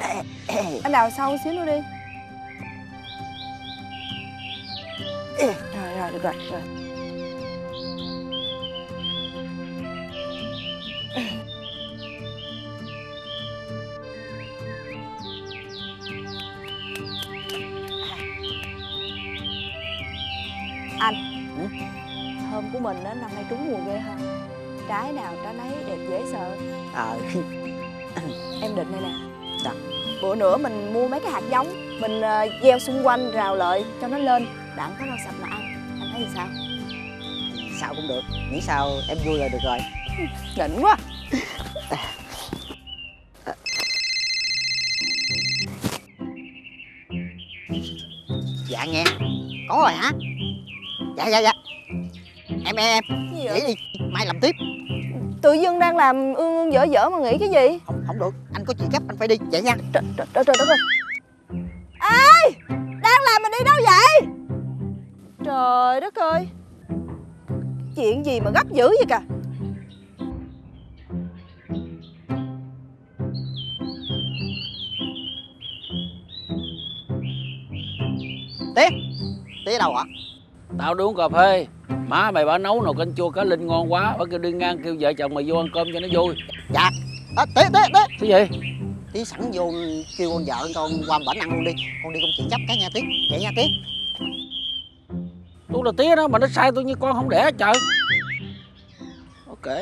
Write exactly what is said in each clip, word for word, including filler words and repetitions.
Anh đào sâu xíu nữa đi. Rồi rồi, được rồi, rồi. Anh, ừ? Thơm của mình á năm nay trúng mùa ghê ha. Trái nào trái nấy đẹp dễ sợ. Ờ. Em định đây nè. Dạ. Bữa nữa mình mua mấy cái hạt giống, mình uh, gieo xung quanh rào lợi cho nó lên, đặng có rau sạch mà ăn. Anh thấy thì sao? Sao cũng được, nghĩ sao em vui là được rồi. Đỉnh quá. Dạ nghe. Có rồi hả? Dạ dạ dạ. Em em em Gì vậy? Nghĩ đi, mai làm tiếp. Tự dưng đang làm ương ương dở dở mà nghĩ cái gì? Không không được, anh có chuyện gấp anh phải đi, vậy nha. Trời trời trời trời đất ơi. Ê, đang làm mà đi đâu vậy? Trời đất ơi. Chuyện gì mà gấp dữ vậy kìa? Tía, Tía đâu hả? Tao đi uống cà phê. Má mày bà nấu nồi canh chua cá linh ngon quá. Bà kêu đi ngang kêu vợ chồng mày vô ăn cơm cho nó vui. Dạ. À, Tía, Tía, Tía. Cái gì? Tía sẵn vô kêu con vợ con qua bển ăn luôn đi. Con đi công chuyện chấp cái nha Tía. Vậy nha Tía. Tôi là tía đó mà nó sai tôi như con không đẻ trời. Ok.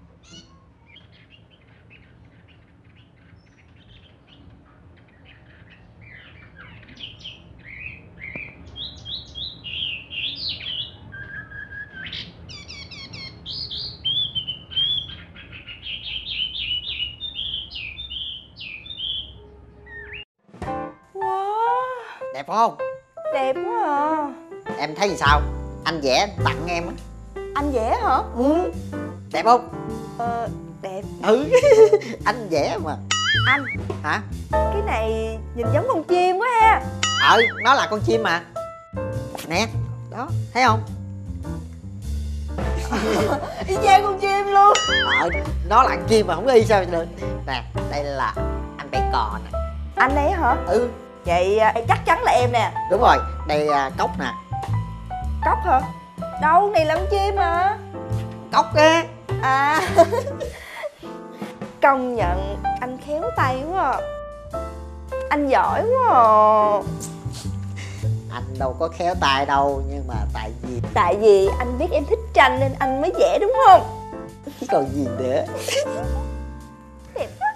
Đẹp không? Đẹp quá à. Em thấy gì sao? Anh vẽ tặng em á. Anh vẽ hả? Ừ. Đẹp không? Ờ, đẹp. Ừ. Anh vẽ mà. Anh. Hả? Cái này nhìn giống con chim quá ha. Ờ, nó là con chim mà. Nè, đó, thấy không? Y chang con chim luôn. Ờ, nó là con chim mà không có y sao được. Nè, đây là anh vẽ cò nè. Anh ấy hả? Ừ. Vậy chắc chắn là em nè. Đúng rồi, đây à, cốc nè. Cốc hả? Đâu, này là con chim mà. Cốc á. À. Công nhận anh khéo tay quá à. Anh giỏi quá à. Anh đâu có khéo tay đâu, nhưng mà tại vì Tại vì anh biết em thích tranh nên anh mới vẽ đúng không? chứ còn gì nữa. Đẹp quá.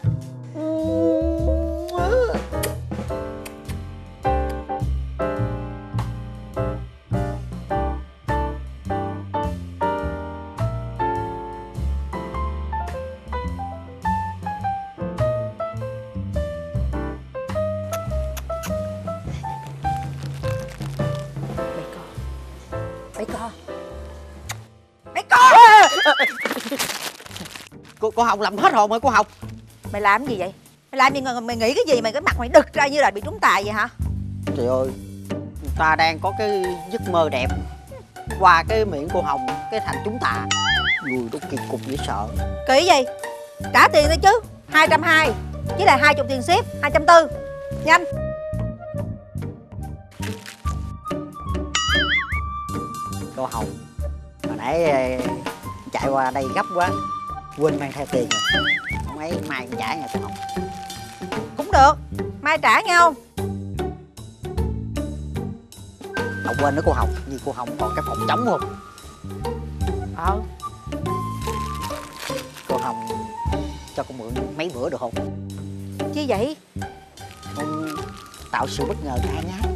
Mấy con. Mấy con. Cô, cô Hồng làm hết hồn rồi cô Hồng. Mày làm cái gì vậy? Mày làm gì, mày nghĩ cái gì? Mày cái mặt mày đực ra như là bị trúng tài vậy hả? Trời ơi, người ta đang có cái giấc mơ đẹp, qua cái miệng cô Hồng cái thành chúng ta. Người đó kỳ cục dễ sợ. Kỳ gì? Trả tiền đi chứ. Hai trăm hai. Với lại hai chục tiền ship. Hai trăm tư. Nhanh. Cô Hồng, hồi nãy chạy qua đây gấp quá, quên mang theo tiền rồi. Không ấy mai trả nha cô Hồng. Cũng được, mai trả nhau. Không quên nữa cô Hồng, như cô Hồng còn cái phòng trống không? Ờ. Cô Hồng cho con mượn mấy bữa được không? Chi vậy? Con tạo sự bất ngờ cho hai nhá.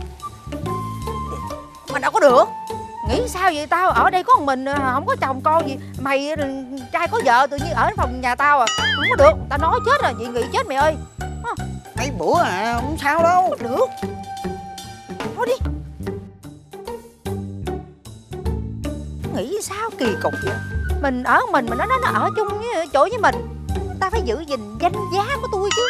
Mà đâu có được. Nghĩ sao vậy? Tao ở đây có một mình, không có chồng con gì. Mày trai có vợ tự nhiên ở phòng nhà tao à. Không có được, tao nói chết rồi, chị nghĩ chết mày ơi. Mấy bữa à, không sao đâu. Không được. Thôi đi. Nghĩ sao kỳ cục vậy? Mình ở mình mà nó nó nó ở chung với chỗ với mình. Ta phải giữ gìn danh giá của tôi chứ.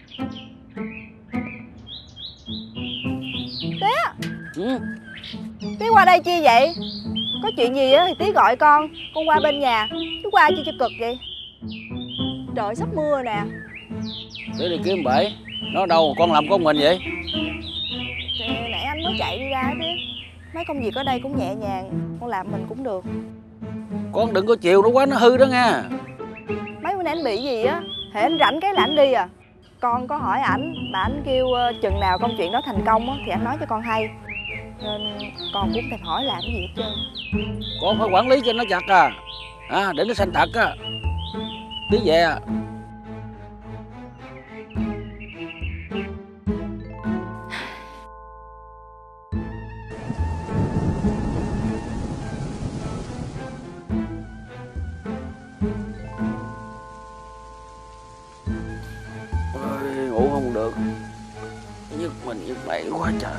Tía. Ừ. Tí qua đây chi vậy? Có chuyện gì á thì Tí gọi con. Con qua bên nhà. Chứ qua chi cho cực vậy? Trời sắp mưa rồi nè. Tí đi kiếm bể. Nó đâu con làm con mình vậy? Thì nãy anh mới chạy đi ra Tí. Mấy công việc ở đây cũng nhẹ nhàng, con làm mình cũng được. Con đừng có chiều nó quá, nó hư đó nha. Mấy bữa nay anh bị gì á? Hệ anh rảnh cái là anh đi à. Con có hỏi ảnh, mà ảnh kêu chừng nào công chuyện đó thành công á thì anh nói cho con hay. Nên con cũng thèm hỏi làm cái gì hết trơn. Con phải quản lý cho nó chặt à, à để nó sanh tật á. Tí về à. Ôi, ngủ không được, nhức mình nhức mẩy quá trời.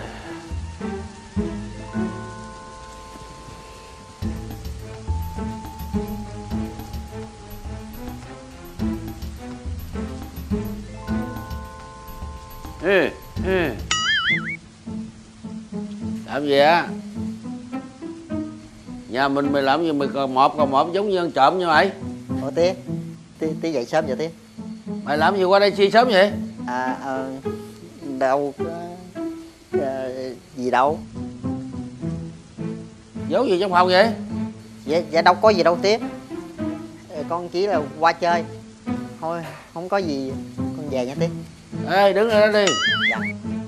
Ê, ê. Làm gì á? Nhà mình mày làm gì mày còn mọp còn mọp giống như ăn trộm như mày? Ủa Tí, Tí, Tí dậy sớm vậy Tí? Mày làm gì qua đây chi sớm vậy? À, à đâu có à, gì đâu. Giấu gì trong phòng vậy? Dạ, dạ đâu có gì đâu Tí. Con chỉ là qua chơi. Thôi, không có gì, con về nha Tí. Ê, đứng lại đó đi. Dạ.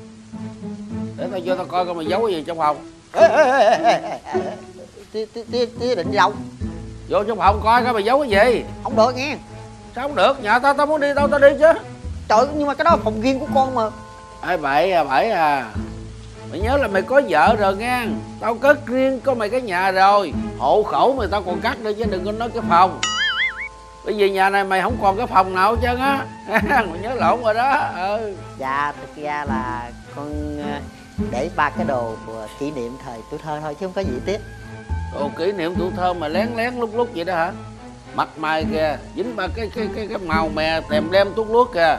Để tao cho tao coi coi mày giấu cái gì trong phòng. Ê, ê, ê, ê, ê, ê. Tí, tí, tí, tí định đi đâu? Vô trong phòng coi coi mày giấu cái gì. Không được nghe. Sao không được? Nhà tao tao muốn đi đâu tao đi chứ. Trời, nhưng mà cái đó là phòng riêng của con mà. Ê bậy à bậy à. Mày nhớ là mày có vợ rồi nghe. Tao cất riêng có mày cái nhà rồi. Hộ khẩu mày tao còn cắt đi chứ đừng có nói cái phòng. Bởi vì nhà này mày không còn cái phòng nào hết trơn á. Mày nhớ lộn rồi đó. Ừ. Dạ, thực ra là con để ba cái đồ kỷ niệm thời tuổi thơ thôi chứ không có gì tiếp. Đồ kỷ niệm tuổi thơ mà lén lén lúc lúc vậy đó hả? Mặt mày kìa, dính ba cái cái cái cái màu mè tèm lem tuốt luốt kìa.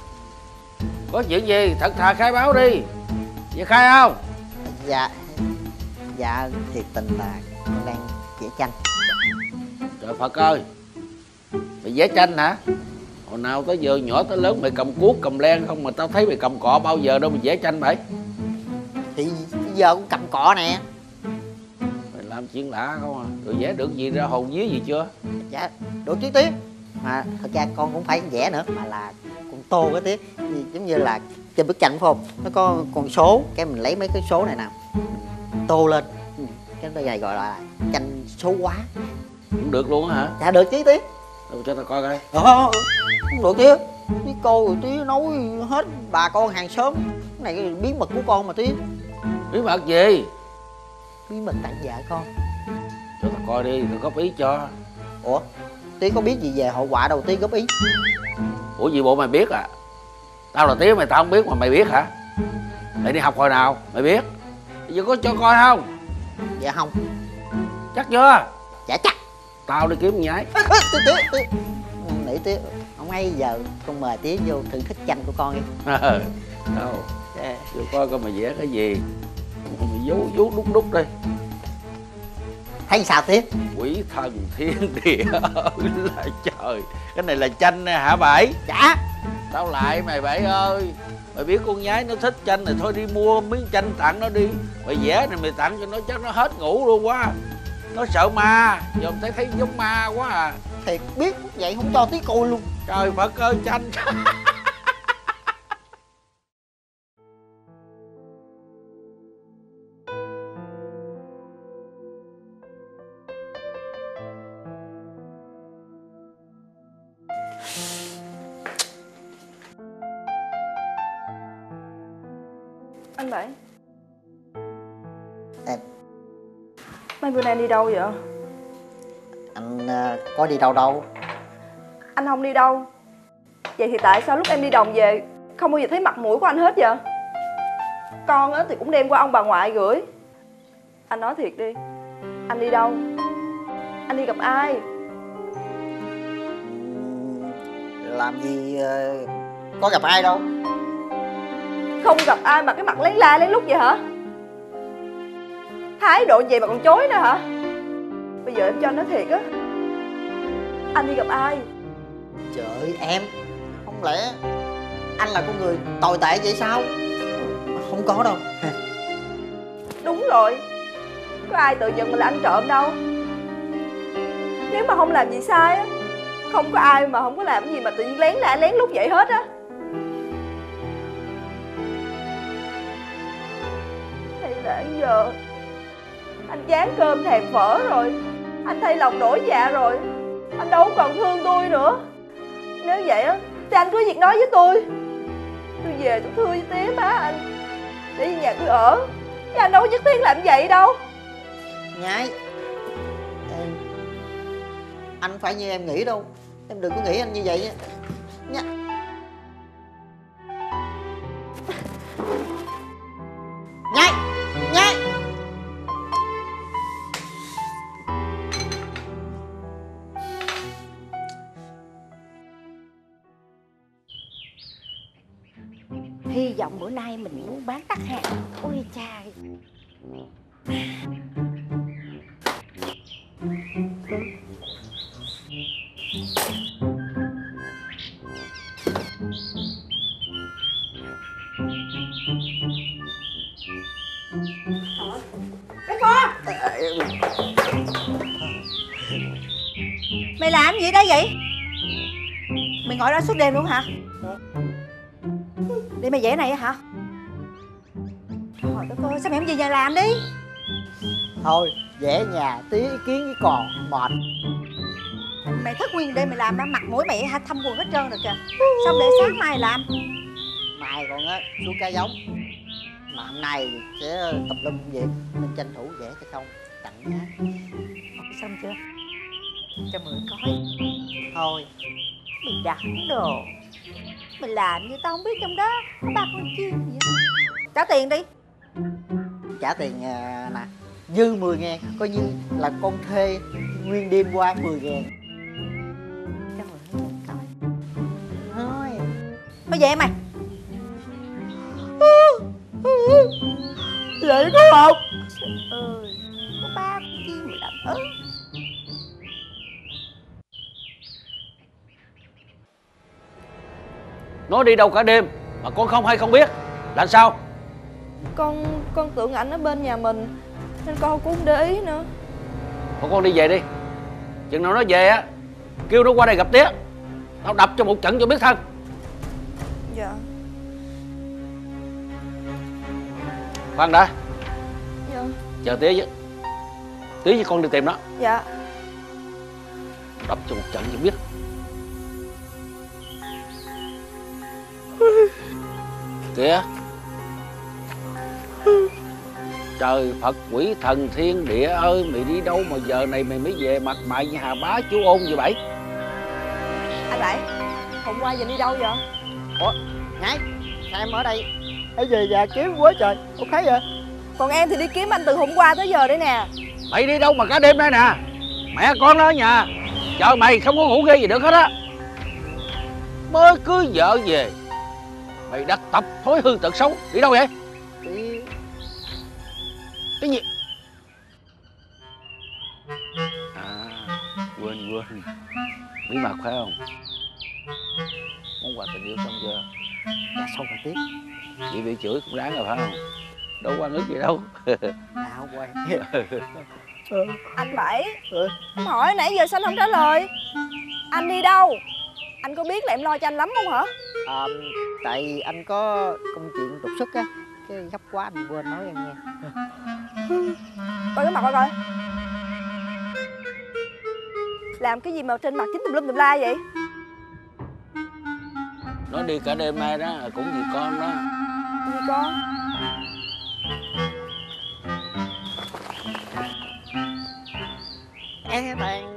Có chuyện gì thật thà khai báo đi. Vậy khai không? Dạ, dạ thiệt tình là con đang vẽ tranh. Trời Phật ơi, mày vẽ tranh hả? Hồi nào tới giờ nhỏ tới lớn mày cầm cuốc cầm len không mà tao thấy mày cầm cọ bao giờ đâu mày vẽ tranh vậy? Thì bây giờ cũng cầm cọ nè. Mày làm chuyện lạ không à? Rồi vẽ được gì ra hồn vía gì chưa? Dạ, được chứ Tí. Mà thật ra con cũng phải vẽ nữa, mà là con tô cái Tí. Giống như là trên bức tranh phải không? Nó có con số, cái mình lấy mấy cái số này nè, tô lên. Cái này gọi là tranh số hóa. Cũng được luôn á hả? Dạ được chứ Tí. Đâu cho tao coi coi. Ờ, không được Tí. Tí cô rồi Tí nói hết bà con hàng xóm. Cái này bí mật của con mà Tí. Bí mật gì? Bí mật tại vợ con. Cho tao coi đi, tao góp ý cho. Ủa, Tí có biết gì về hậu quả đâu Tí góp ý. Ủa gì bộ mày biết à? Tao là Tía mày tao không biết mà mày biết hả? Mày đi học hồi nào mày biết? Bây giờ có cho coi không? Dạ không. Chắc chưa? Dạ chắc. Tao đi kiếm nhái. Tí Tí Tí nãy Tí không ấy giờ con mời Tí vô thử thích tranh của con đi. Đâu vô coi coi mày vẽ cái gì. Mày giấu giấu đúc đúc đi. Thấy sao Tí? Quỷ thần thiên địa ơi là trời. Cái này là tranh nè hả Bảy? Dạ. Tao lại mày Bảy ơi. Mày biết con nhái nó thích tranh thì thôi đi mua miếng tranh tặng nó đi. Mày vẽ này mày tặng cho nó chắc nó hết ngủ luôn quá. Nó sợ ma, giờ thấy thấy giống ma quá à. Thiệt biết vậy không cho Tí coi luôn. Trời Phật ơi tranh. Anh Bảy, Em. mấy bữa nay anh đi đâu vậy? Anh uh, có đi đâu đâu. Anh không đi đâu. Vậy thì tại sao lúc em đi đồng về không bao giờ thấy mặt mũi của anh hết vậy? Con á thì cũng đem qua ông bà ngoại gửi. Anh nói thiệt đi, anh đi đâu? Anh đi gặp ai? Làm gì uh, có gặp ai đâu. Không gặp ai mà cái mặt lén la lén lút vậy hả? Thái độ gì mà còn chối nữa hả? Bây giờ em cho anh nói thiệt á, anh đi gặp ai? Trời ơi em, không lẽ anh là con người tồi tệ vậy sao? Không có đâu. Đúng rồi, có ai tự nhận mình là ăn trộm đâu. Nếu mà không làm gì sai á, không có ai mà không có làm gì mà tự nhiên lén la lén lút vậy hết á. Hay là giờ anh chán cơm thèm phở rồi, anh thay lòng đổi dạ rồi, anh đâu còn thương tôi nữa. Nếu vậy á thì anh cứ việc nói với tôi, tôi về tôi thưa với tía má anh để về nhà tôi ở, chứ anh đâu có nhất thiết làm vậy đâu. Nhái, em, anh không phải như em nghĩ đâu. Em đừng có nghĩ anh như vậy nha. Nha. Nhái, nhái. Hy vọng bữa nay mình muốn bán đắt hàng. Ôi trời. Cái Kho, Mày làm gì đây vậy? Mày ngồi đó suốt đêm luôn hả? Để mày vẽ này hả? Trời đất ơi, sao mày không về nhà làm đi? Thôi, vẽ nhà tí ý kiến với còn mệt. Mày thức nguyên đêm mày làm đó, mặt mũi mày thâm quần hết trơn rồi kìa. Xong để sáng mai làm. Mai còn á, xuống cá giống. Mà hôm nay sẽ tập lum việc nên tranh thủ vẽ cho không tặng nhá. Xong chưa? Cho mượn coi. Thôi, Mày đẳng đồ. Mày làm như tao không biết trong đó có ba con chim gì hết. Trả tiền đi. trả tiền à, nè. Dư mười ngàn, coi như là con thuê nguyên đêm qua mười ngàn. Cho mượn coi. Thôi. Mày về mày. Vậy có không? Trời ơi, có ba con chim mày làm ớn. Nó đi đâu cả đêm mà con không hay không biết là sao? Con con tưởng ảnh ở bên nhà mình nên con cũng không để ý nữa. Thôi con đi về đi. Chừng nào nó về á, kêu nó qua đây gặp tía. Tao đập cho một trận cho biết thân. Dạ. Khoan đã, Dạ. chờ tía với tía với con đi tìm nó. Dạ. Đập cho một trận cho biết. Tía, trời Phật quỷ thần thiên địa ơi, mày đi đâu mà giờ này mày mới về, mặt mày như hà bá chú ôn vậy bảy? Anh Bảy, hôm qua giờ đi đâu vậy? Ủa, Nhái, sao em ở đây? Em về nhà kiếm quá trời, không thấy vậy? Còn em thì đi kiếm anh từ hôm qua tới giờ đây nè. Mày đi đâu mà cả đêm nay nè? Mẹ con nó ở nhà chờ mày không có ngủ ghê gì được hết á. Mới cưới vợ về mày đã tập thói hư tật xấu. Đi đâu vậy? Đi... Cái gì? À, quên quên bí mật phải không? Món quà tình yêu xong chưa? Dạ xong rồi tiếp. Chị bị chửi cũng đáng rồi phải không? Đâu qua nước gì đâu. Nào quay. Anh Bảy, Ừ. em hỏi nãy giờ sao anh không trả lời? Anh đi đâu? Anh có biết là em lo cho anh lắm không hả? À, tại anh có công chuyện đột xuất á, cái gấp quá anh quên nói em nghe. Coi cái mặt coi coi. Làm cái gì mà trên mặt chín tùm lum tùm la vậy? Nó đi cả đêm nay đó cũng vì con đó. Gì con? Em bạn.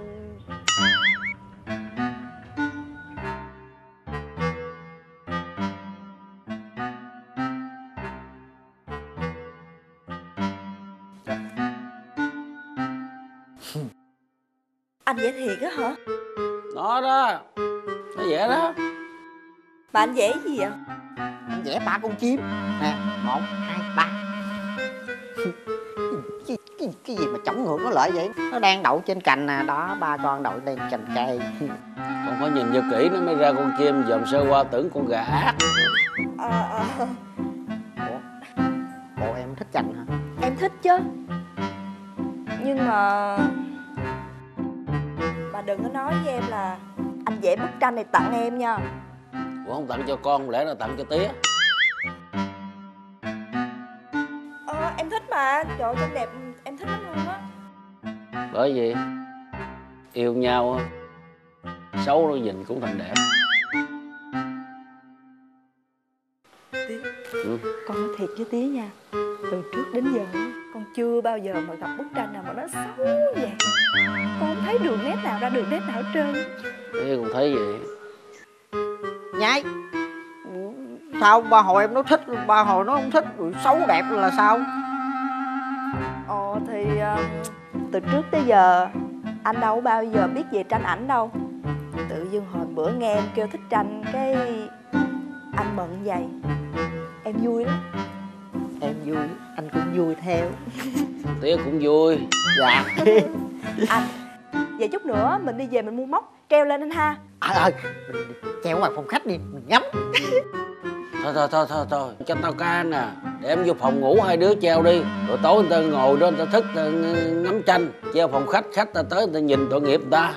Anh vẽ thiệt á hả? Nó đó, nó vậy đó. Mà anh vẽ gì vậy? Anh vẽ ba con chim nè, một hai ba. Cái, cái cái, cái gì mà chổng ngược nó lại vậy? Nó đang đậu trên cành nè, đó ba con đậu trên cành cây. Con phải nhìn cho kỹ nó mới ra con chim, dòm sơ qua tưởng con gà ác. À, à, Ủa? Bộ em thích chành hả? em thích chứ. Nhưng mà bà đừng có nói với em là anh vẽ bức tranh này tặng em nha. Ủa không tặng cho con, lẽ là tặng cho tía. Ờ, em thích mà. Trời ơi, trông đẹp, em thích lắm luôn á. Bởi vì yêu nhau á, xấu nó nhìn cũng thành đẹp. Tía, Ừ. con nói thiệt với tía nha, từ trước đến giờ con chưa bao giờ mà gặp bức tranh nào mà nó xấu vậy. Con không thấy đường nét nào ra đường nét nào hết trơn. Tía cũng thấy vậy. Nhái, sao ba hồi em nói thích, ba hồi nó không thích, rồi xấu đẹp là sao? Ồ thì uh, từ trước tới giờ anh đâu có bao giờ biết về tranh ảnh đâu. Tự dưng hồi bữa nghe em kêu thích tranh, cái anh mận vậy. Em vui lắm. Em vui, anh cũng vui theo. Tía cũng vui. Dạ. Anh, vậy chút nữa mình đi về mình mua móc treo lên anh ha. Ờ ờ, mình treo ngoài phòng khách đi, mình ngắm. Thôi thôi thôi thôi thôi cho tao can nè, để em vô phòng ngủ hai đứa treo đi, rồi tối người ta ngồi đó người ta thức, người ta ngắm tranh, treo phòng khách, khách ta tới người ta nhìn tội nghiệp người ta.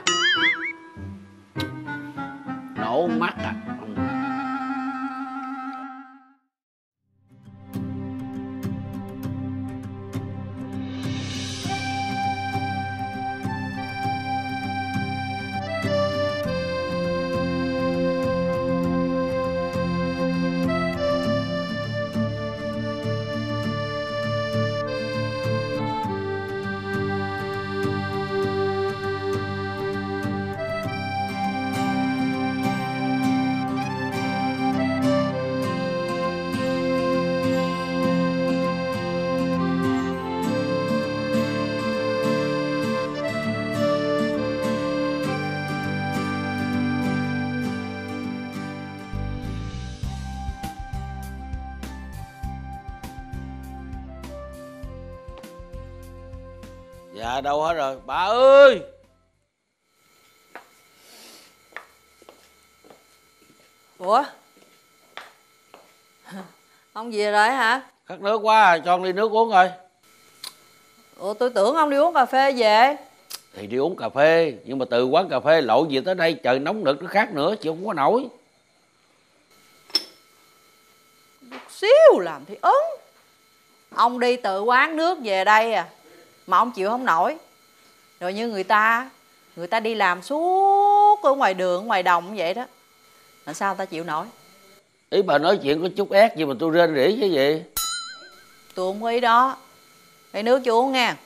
Nổ mắt à. Dạ đâu hết rồi, bà ơi. Ủa? Ông về rồi hả? Khát nước quá à, cho con ly nước uống rồi. Ủa tôi tưởng ông đi uống cà phê về. Thì đi uống cà phê, nhưng mà từ quán cà phê lội về tới đây trời nóng nực nó khác nữa, chịu không có nổi. Xíu làm thì ớn. Ông đi từ quán nước về đây à, mà ông chịu không nổi. Rồi như người ta, người ta đi làm suốt ở ngoài đường, ngoài đồng vậy đó, làm sao ta chịu nổi? Ý bà nói chuyện có chút ép gì mà tôi rên rỉ chứ gì. Tôi không có ý đó. Lấy nước cho uống nha.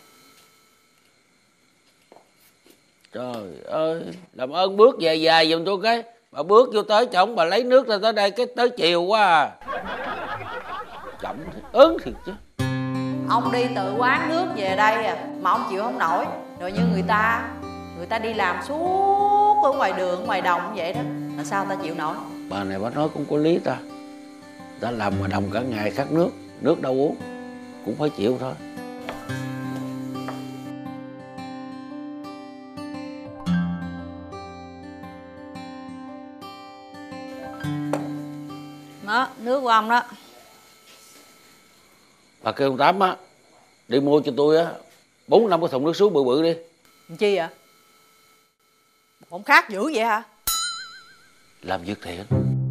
Trời ơi, làm ơn bước về dài giùm tôi cái. Bà bước vô tới chồng bà lấy nước ra tới đây cái tới chiều quá à. Chậm thì ớn thiệt chứ. Ông đi từ quán nước về đây à, mà ông chịu không nổi. Rồi như người ta, người ta đi làm suốt ở ngoài đường, ngoài đồng vậy đó, làm sao ta chịu nổi? Bà này bà nói cũng có lý ta. Ta làm ngoài đồng cả ngày khát nước, nước đâu uống, cũng phải chịu thôi. Đó, nước của ông đó. Bà kêu ông Tám á, đi mua cho tôi á bốn năm cái thùng nước suối bự bự đi. Làm chi vậy? Không khác dữ vậy hả? Làm việc thiện.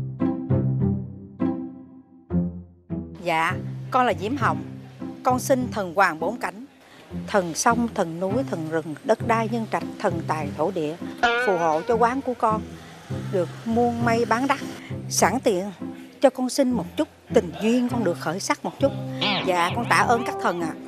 Dạ, con là Diễm Hồng. Con xin thần hoàng bốn cảnh, thần sông, thần núi, thần rừng, đất đai nhân trạch, thần tài thổ địa phù hộ cho quán của con được muôn may bán đắt. Sẵn tiện cho con xin một chút tình duyên con được khởi sắc một chút. Dạ con tạ ơn các thần ạ. À.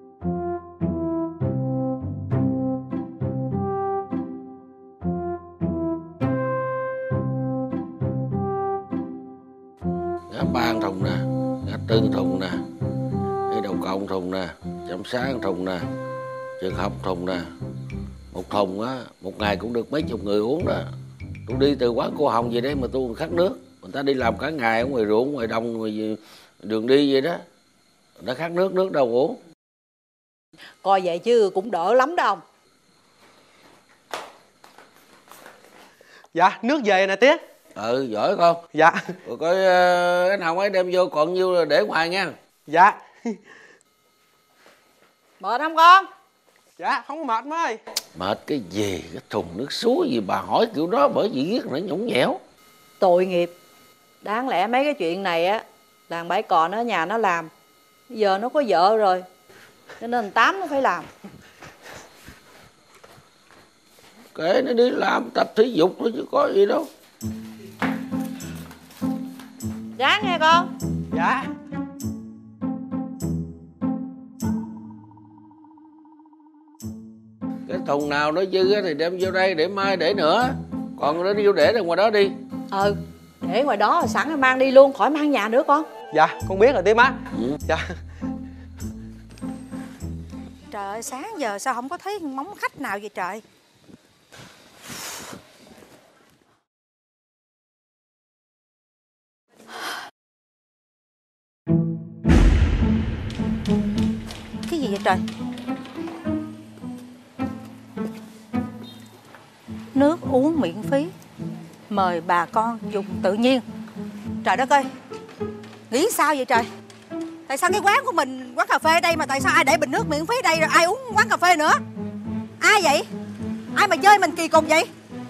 Ngã ba thùng nè, ngã tư thùng nè, cái đầu cộng thùng nè, chăm sáng thùng nè, trường học thùng nè. Một thùng á, một ngày cũng được mấy chục người uống đó. Tôi đi từ quán cô Hồng về đây mà tôi còn khát nước. Người ta đi làm cả ngày ở ngoài ruộng, ngoài đồng, ngoài đường đi vậy đó. Người ta khát nước, nước đâu uống. Coi vậy chứ cũng đỡ lắm đó ông. Dạ, nước về nè tía. Ừ, giỏi con. Dạ. Rồi coi uh, anh Hồng ấy đem vô, còn nhiêu là để ngoài nha. Dạ. Mệt không con? Dạ, không có mệt má ơi. Mệt cái gì, cái thùng nước suối gì bà hỏi kiểu đó, bởi vì ghét nó nhõng nhẽo. Tội nghiệp. Đáng lẽ mấy cái chuyện này á làng Bãi Cò nó ở nhà nó làm. Bây giờ nó có vợ rồi, cho nên Tám nó phải làm. Kệ nó đi làm tập thể dục thôi chứ có gì đâu. Ráng nghe con. Dạ. Cái thùng nào nó dư thì đem vô đây, để mai để nữa. Còn nó vô để ra ngoài đó đi. Ừ, để ngoài đó sẵn rồi mang đi luôn, khỏi mang nhà nữa con. Dạ, con biết rồi tía má. Ừ. Dạ. Trời ơi, sáng giờ sao không có thấy móng khách nào vậy trời? Cái gì vậy trời? Nước uống miễn phí, mời bà con dùng tự nhiên. Trời đất ơi, nghĩ sao vậy trời? Tại sao cái quán của mình, quán cà phê đây mà tại sao ai để bình nước miễn phí đây rồi ai uống quán cà phê nữa? Ai vậy? Ai mà chơi mình kỳ cục vậy?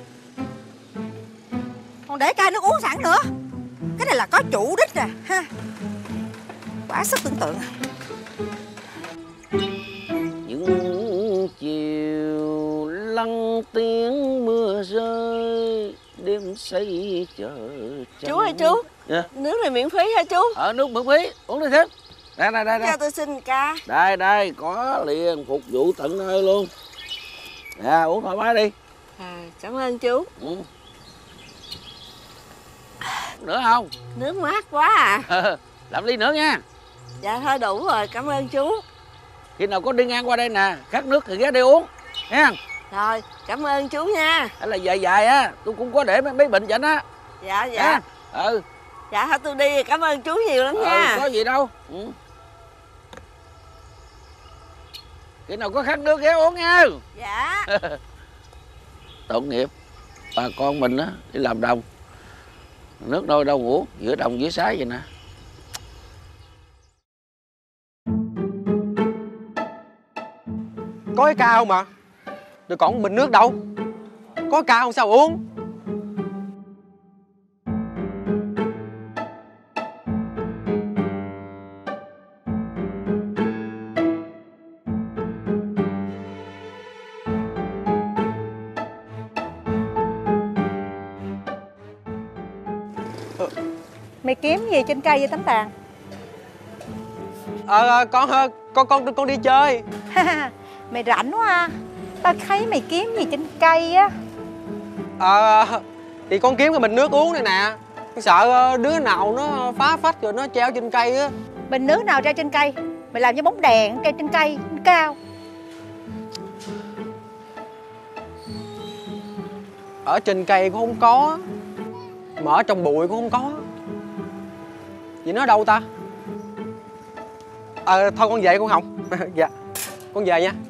Còn để chai nước uống sẵn nữa. Cái này là có chủ đích nè ha. Quá sức tưởng tượng. Những chiều lắng tiếng mưa rơi, đêm say chờ trăng. Chú ơi chú, Dạ. nước này miễn phí hả chú? Ờ, nước miễn phí, uống đi thêm. Đây, đây, đây, Cho đây. tôi xin ca. Đây, đây, có liền, phục vụ tận nơi luôn. Dạ, uống thoải mái đi. À, cảm ơn chú. Ừ. Nữa không? Nước mát quá à. Làm ly nữa nha. Dạ thôi đủ rồi, cảm ơn chú. Khi nào có đi ngang qua đây nè, khát nước thì ghé đây uống nha. Rồi, cảm ơn chú nha. Hay là dài dài á, tôi cũng có để mấy, mấy bệnh chảnh á. Dạ dạ. Nha. Ừ. Dạ thôi tôi đi, cảm ơn chú nhiều lắm Ừ, nha. có gì đâu. Ừ. Khi nào có khát nước ghé uống nha. Dạ. Tội nghiệp bà con mình á, đi làm đồng, nước đâu đâu uống, giữa đồng dưới sái vậy nè. Có cái cao mà. Rồi còn bình nước đâu. Có cao không sao uống. Mày kiếm gì trên cây vậy Tấm Tàn? Ờ con con con con đi chơi. Mày rảnh quá ha. Tao thấy mày kiếm gì trên cây á. Ờ thì con kiếm cái bình nước uống này nè. Con sợ đứa nào nó phá phách rồi nó treo trên cây á. Bình nước nào treo trên cây? Mày làm như bóng đèn treo trên cây cao. Ở trên cây cũng không có, mà ở trong bụi cũng không có. Vậy nó đâu ta? Ờ à, thôi con về con Hồng. Dạ con về nha.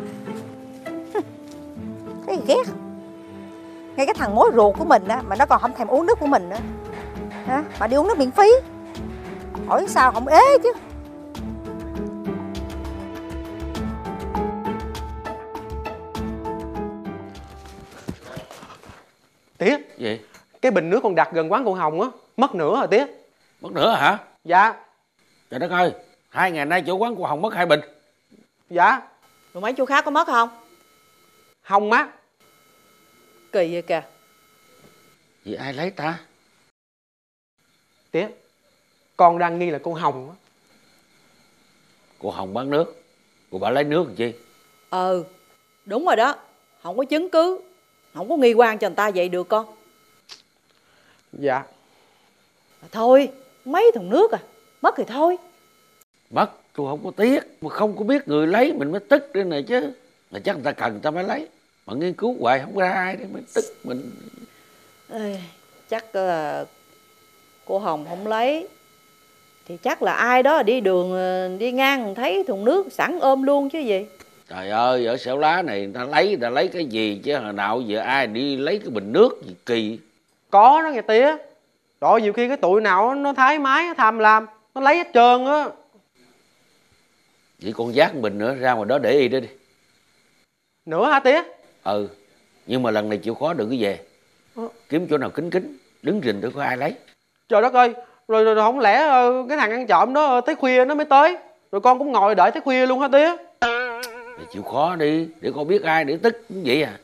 Cái gì ghét. Ngay cái thằng mối ruột của mình á mà nó còn không thèm uống nước của mình nữa hả? Mà đi uống nước miễn phí. Hỏi sao không ế chứ. Tía. Gì? Cái bình nước con đặt gần quán cô Hồng á, mất nửa rồi tía. Mất nữa hả? Dạ. Trời đất ơi, hai ngày nay chỗ quán của Hồng mất hai bình. Dạ. Rồi mấy chú khác có mất không? Không má. Kỳ vậy kìa. Vậy ai lấy ta? Tía, con đang nghi là cô Hồng á. Cô Hồng bán nước, cô bà lấy nước làm chi? Ừ, đúng rồi đó. Không có chứng cứ, không có nghi quan cho người ta vậy được con. Dạ. Mà thôi, mấy thùng nước à, mất thì thôi. Mất tôi không có tiếc, mà không có biết người lấy mình mới tức đây này chứ. Là chắc người ta cần người ta mới lấy. Mà nghiên cứu hoài không ra ai đấy mới tức mình. Ê, chắc là cô Hồng không lấy Thì chắc là ai đó đi đường đi ngang thấy thùng nước sẵn ôm luôn chứ gì. Trời ơi, ở xẻo lá này người ta lấy người ta lấy cái gì chứ hồi nào giờ ai đi lấy cái bình nước gì kỳ. Có đó nghe tía. Rồi nhiều khi cái tụi nào nó thái mái nó tham lam, nó lấy hết trơn á. Vậy con dắt bình nữa ra ngoài đó để y đó đi. Nữa hả tía? Ừ, nhưng mà lần này chịu khó đừng có về. ờ. Kiếm chỗ nào kín kín, đứng rình để có ai lấy. Trời đất ơi, rồi, rồi, rồi không lẽ cái thằng ăn trộm đó tới khuya nó mới tới, rồi con cũng ngồi đợi tới khuya luôn hả tía? Thì chịu khó đi, để con biết ai để tức vậy à.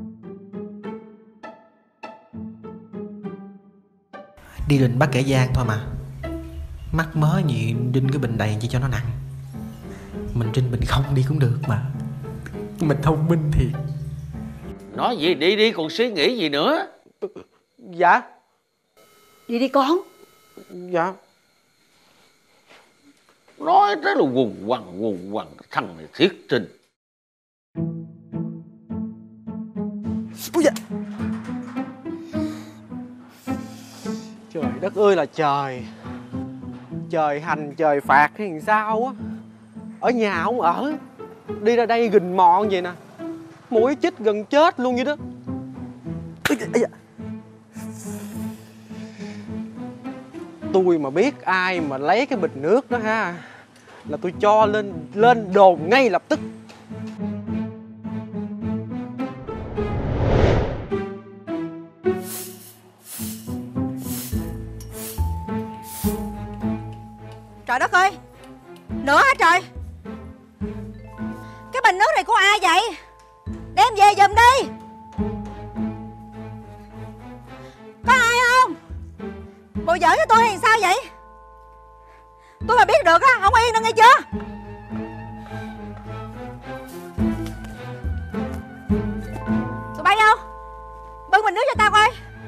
Đi rình bắt kẻ gian thôi mà. Mắc mớ gì đinh cái bình đầy chỉ cho nó nặng. Mình trinh bình không đi cũng được mà. Mình thông minh thiệt. Nói gì đi đi còn suy nghĩ gì nữa. Dạ. Đi đi con. Dạ. Nói tới là quần quằn quần quằn. Thằng này thiết trình. Ôi dạ. Trời đất ơi là trời. Trời hành trời phạt hay làm sao á. Ở nhà không ở, đi ra đây gình mọn vậy nè. Mũi chích gần chết luôn vậy đó. Tôi mà biết ai mà lấy cái bịch nước đó ha, là tôi cho lên lên đồn ngay lập tức. Trời đất ơi, nữa hả trời? Cái bình nước này của ai vậy? Đem về giùm đi. Có ai không? Bộ giỡn với tôi hay sao vậy? Tôi mà biết được á, không yên đâu nghe chưa? Tụi bay đâu? Bưng bình nước cho tao coi.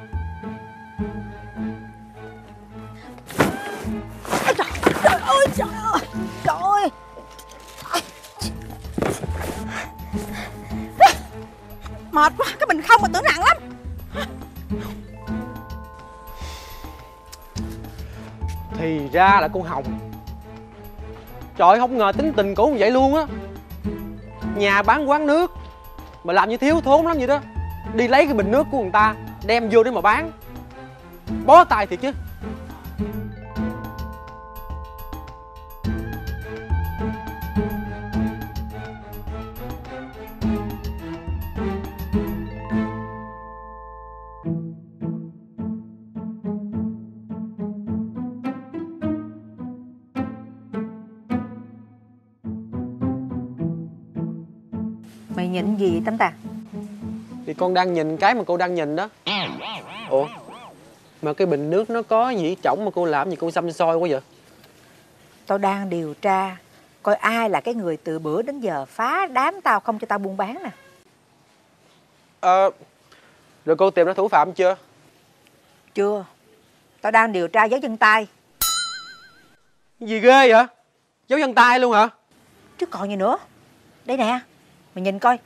Trời ơi, trời ơi, trời ơi. Mệt quá, cái bình không mà tưởng nặng lắm. Thì ra là con Hồng. Trời ơi, không ngờ tính tình cổ như vậy luôn á. Nhà bán quán nước mà làm như thiếu thốn lắm vậy đó. Đi lấy cái bình nước của người ta đem vô để mà bán. Bó tay thiệt chứ. Mày nhìn gì vậy Tánh Tà? Thì con đang nhìn cái mà cô đang nhìn đó. Ủa, mà cái bình nước nó có gì trỏng mà cô làm gì cô xăm soi quá vậy? Tao đang điều tra coi ai là cái người từ bữa đến giờ phá đám tao không cho tao buôn bán nè. Ờ, rồi cô tìm ra thủ phạm chưa? Chưa. Tao đang điều tra dấu chân tay. Gì ghê vậy? Dấu chân tay luôn hả? Chứ còn gì nữa. Đây nè, mày nhìn coi.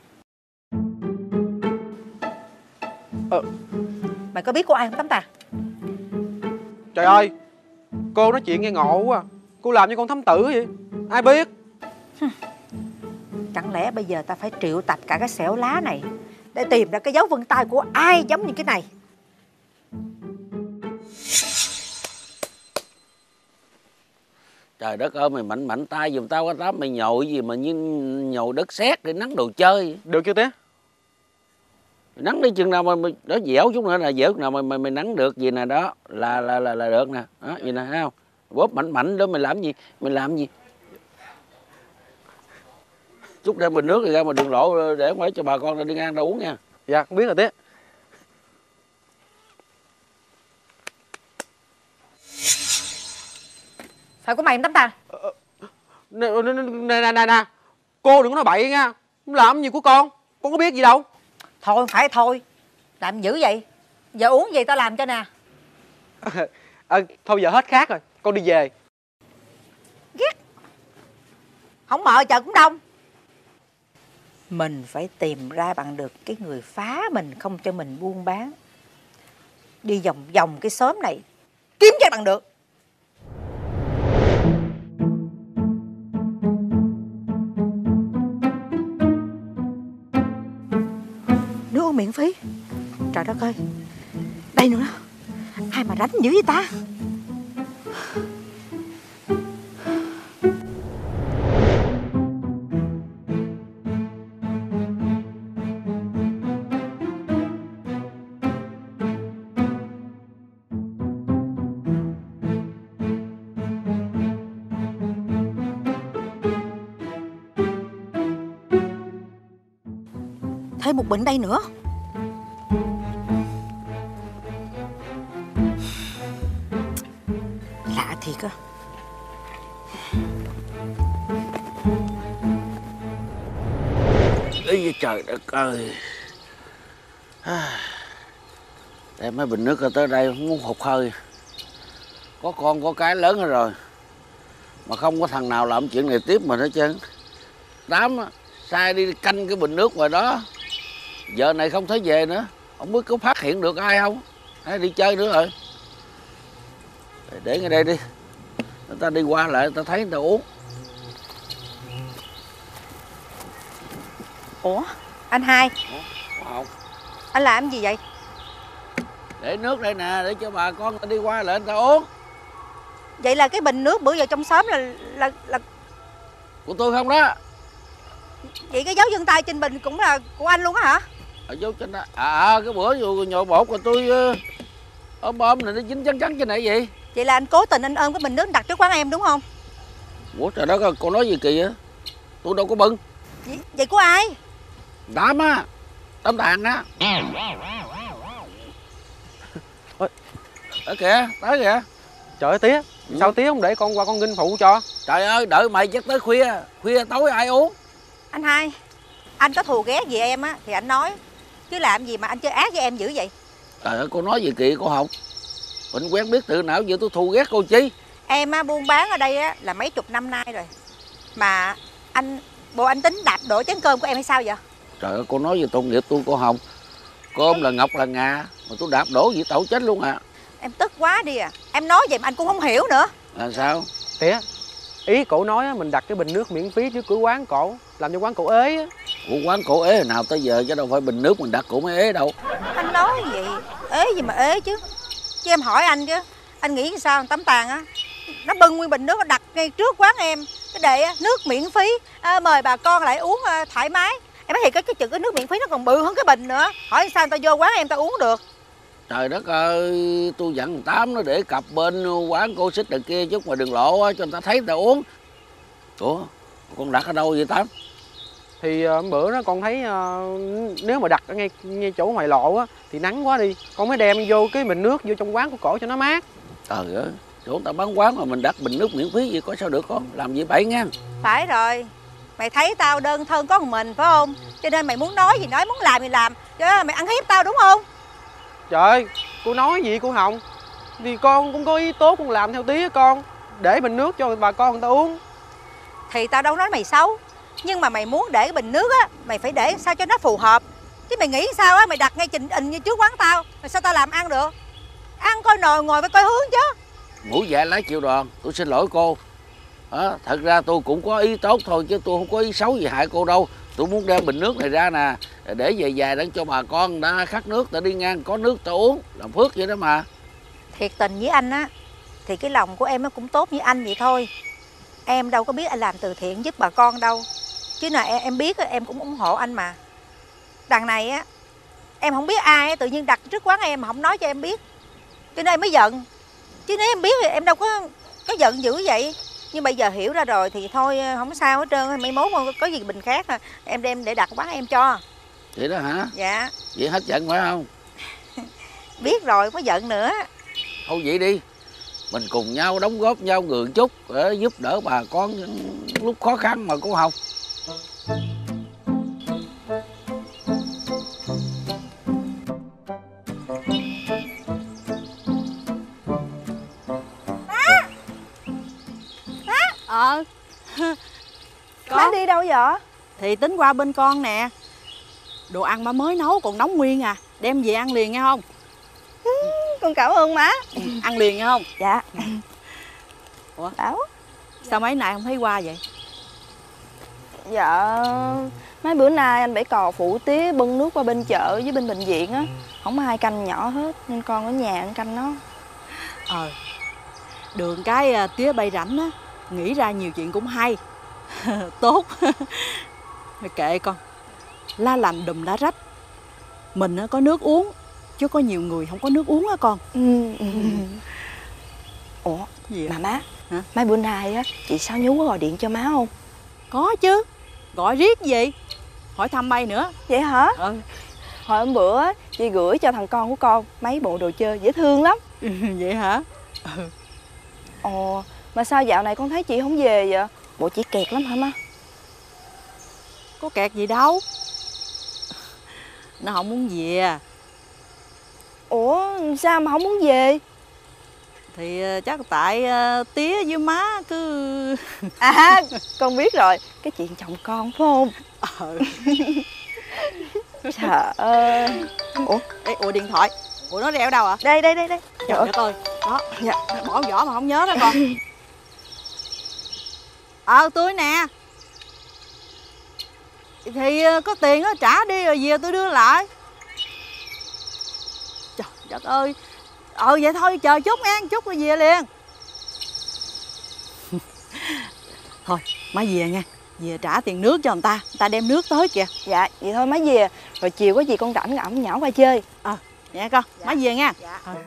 Ờ. Mày có biết cô ai không Tấm Tà? Trời ơi, cô nói chuyện nghe ngộ quá à. Cô làm như con thám tử vậy. Ai biết? Chẳng lẽ bây giờ ta phải triệu tập cả cái xẻo lá này để tìm ra cái dấu vân tay của ai giống như cái này? Trời đất ơi, mày mạnh mạnh tay giùm tao cái táp. Mày nhồi gì mà như nhồi đất sét để nắng đồ chơi. Được chưa tía? Nắng đi chừng nào mà mày đó dẻo chút nữa là dẻo nào mà mày mày nắng được gì nè, đó là là là, là được nè. Đó, gì nè, thấy không? Bóp mạnh mạnh đó, mày làm gì? Mày làm gì? Chút đem bình nước rồi ra mà đường lộ để ngoài cho bà con đi ngang ra uống nha. Dạ, không biết rồi tía. Phải của mày không Tấm Tà? Nè nè nè nè, cô đừng có nói bậy nha. Không làm gì của con, con có biết gì đâu. Thôi phải thôi, làm dữ vậy. Giờ uống gì tao làm cho nè. À, thôi giờ hết khác rồi, con đi về. Ghét. Không mợ chợ cũng đông. Mình phải tìm ra bằng được cái người phá mình không cho mình buôn bán. Đi vòng vòng cái xóm này kiếm cho bằng được. Trời đất ơi, đây nữa, ai mà đánh dữ vậy ta? Thêm một bệnh đây nữa. Lạ thiệt á. Ý trời đất ơi. Đem mấy bình nước ra tới đây không muốn hụt hơi. Có con có cái lớn rồi mà không có thằng nào làm chuyện này tiếp mình hết trơn. Đám sai đi canh cái bình nước ngoài đó, giờ này không thấy về nữa, không biết có phát hiện được ai không, hay đi chơi nữa rồi. Để ngay đây đi, người ta đi qua lại người ta thấy người ta uống. Ủa anh Hai? Ủa, không. Anh làm gì vậy? Để nước đây nè, để cho bà con người ta đi qua lại người ta uống. Vậy là cái bình nước bữa giờ trong xóm là là là Của tôi không đó. Vậy cái dấu vân tay trên bình cũng là của anh luôn á hả? Ở dấu trên đó. À, à cái bữa dù nhồi bột của tôi ôm ôm này nó dính trắng trắng trên này vậy. Vậy là anh cố tình anh ôm cái bình nước đặt trước quán em đúng không? Ủa trời đất ơi, cô nói gì kỳ á? Tôi đâu có bưng. Vậy, vậy của ai? Đám á, đám tàn á. Ở kìa, tới kìa. Trời ơi tía, ừ. Sao tía không để con qua con nghinh phụ cho? Trời ơi, đợi mày chắc tới khuya, khuya tối ai uống. Anh Hai, anh có thù ghét gì em á thì anh nói, chứ làm gì mà anh chơi ác với em dữ vậy? Trời ơi, cô nói gì kỳ cô Hồng. Mình quen biết từ nào giờ tôi thù ghét cô chi. Em á, buôn bán ở đây á, là mấy chục năm nay rồi. Mà anh, bộ anh tính đạp đổ chén cơm của em hay sao vậy? Trời ơi, cô nói về tôn nghiệp tôi cô Hồng. Cơm là ngọc là ngà, mà tôi đạp đổ gì tẩu chết luôn à. Em tức quá đi à. Em nói vậy mà anh cũng không hiểu nữa. Là sao? Tía, ý cổ nói á, mình đặt cái bình nước miễn phí trước cửa quán cổ, làm cho quán cổ ế á. Ủa quán cổ ế hồi nào tới giờ, chứ đâu phải bình nước mình đặt cổ mới ế đâu. Anh nói vậy, ế gì mà ế chứ. Chứ em hỏi anh chứ, anh nghĩ sao tấm tàn á, nó bưng nguyên bình nước nó đặt ngay trước quán em, cái để nước miễn phí, à, mời bà con lại uống à, thoải mái. Em nói thiệt cái, cái chữ cái nước miễn phí nó còn bự hơn cái bình nữa. Hỏi sao người ta vô quán em ta uống được? Trời đất ơi, tôi dặn thằng Tám nó để cặp bên quán cô xích đằng kia chút ngoài đường lộ á, cho người ta thấy người ta uống. Ủa, con đặt ở đâu vậy Tám? Thì uh, bữa đó con thấy uh, nếu mà đặt ở ngay, ngay chỗ ngoài lộ á thì nắng quá đi, con mới đem vô cái bình nước vô trong quán của cổ cho nó mát. Trời ơi, chỗ người ta bán quán mà mình đặt bình nước miễn phí vậy có sao được con, làm gì bậy nha. Phải rồi, mày thấy tao đơn thân có một mình phải không? Cho nên mày muốn nói gì nói, muốn làm gì làm, chứ mày ăn hiếp tao đúng không? Trời ơi, cô nói gì cô Hồng? Thì con cũng có ý tốt, con làm theo tí á con. Để bình nước cho bà con người ta uống. Thì tao đâu nói mày xấu, nhưng mà mày muốn để cái bình nước á, mày phải để sao cho nó phù hợp. Chứ mày nghĩ sao á, mày đặt ngay trình in như trước quán tao, mà sao tao làm ăn được? Ăn coi nồi ngồi phải coi hướng chứ. Mũi dạ lái chịu đòn, tôi xin lỗi cô. À, thật ra tôi cũng có ý tốt thôi chứ tôi không có ý xấu gì hại cô đâu. Tôi muốn đem bình nước này ra nè, để về dài để cho bà con đã khát nước, đã đi ngang có nước ta uống, làm phước vậy đó mà. Thiệt tình với anh á, thì cái lòng của em nó cũng tốt như anh vậy thôi. Em đâu có biết anh làm từ thiện giúp bà con đâu. Chứ nào em, em biết em cũng ủng hộ anh mà. Đằng này á, em không biết ai tự nhiên đặt trước quán em mà không nói cho em biết, cho nên em mới giận. Chứ nếu em biết thì em đâu có có giận dữ vậy. Nhưng bây giờ hiểu ra rồi thì thôi không sao hết trơn. Mấy mốt có gì bình khác em đem để đặt quán em cho. Vậy đó hả? Dạ. Vậy hết giận phải không? Biết rồi, có giận nữa. Thôi vậy đi, mình cùng nhau đóng góp nhau người chút để giúp đỡ bà con lúc khó khăn mà cô Hồng. Ờ Má đi đâu vậy? Thì tính qua bên con nè. Đồ ăn má mới nấu còn nóng nguyên à, đem về ăn liền nghe không? Con cảm ơn má. Ừ, ăn liền nghe không? Dạ. Ủa? Bảo Sao mấy nay không thấy qua vậy? Dạ, mấy bữa nay anh Bảy Cò phụ tía bưng nước qua bên chợ với bên bệnh viện á, không ai canh nhỏ hết nên con ở nhà ăn canh nó. Ờ, đường cái à, tía bay rảnh á, nghĩ ra nhiều chuyện cũng hay. Tốt. Mày kệ con, la lành đùm lá rách. Mình á, có nước uống, chứ có nhiều người không có nước uống á con. Ừ. Ủa, Gì mà à? má, Hả? mấy bữa nay á, chị Sáu Nhú có gọi điện cho má không? Có chứ, gọi riết gì, hỏi thăm bay nữa. Vậy hả? Ừ. Hồi hôm bữa á, chị gửi cho thằng con của con mấy bộ đồ chơi dễ thương lắm. Vậy hả? Ừ. Ồ, mà sao dạo này con thấy chị không về vậy? Bộ chị kẹt lắm hả má? Có kẹt gì đâu, nó không muốn về. Ủa, sao mà không muốn về? Thì chắc tại uh, tía với má cứ... À, con biết rồi, cái chuyện chồng con phải không? Ờ. Trời ơi. Ủa? Ê, ủa điện thoại, ủa nó đeo đâu ạ? À? Đây, đây, đây, đây. Trời đất ơi, đó, dạ. Bỏ vỏ mà không nhớ đó con. Ờ, tôi nè. Thì có tiền á, trả đi rồi về tôi đưa lại. Trời đất ơi. Ờ vậy thôi chờ chút nha, chút rồi về liền. Thôi má về nha, về trả tiền nước cho người ta, người ta đem nước tới kìa. Dạ vậy thôi má về, rồi chiều có gì con rảnh ẩm nhỏ qua chơi. Ờ dạ con. Dạ. Má về nha. Dạ. Ờ.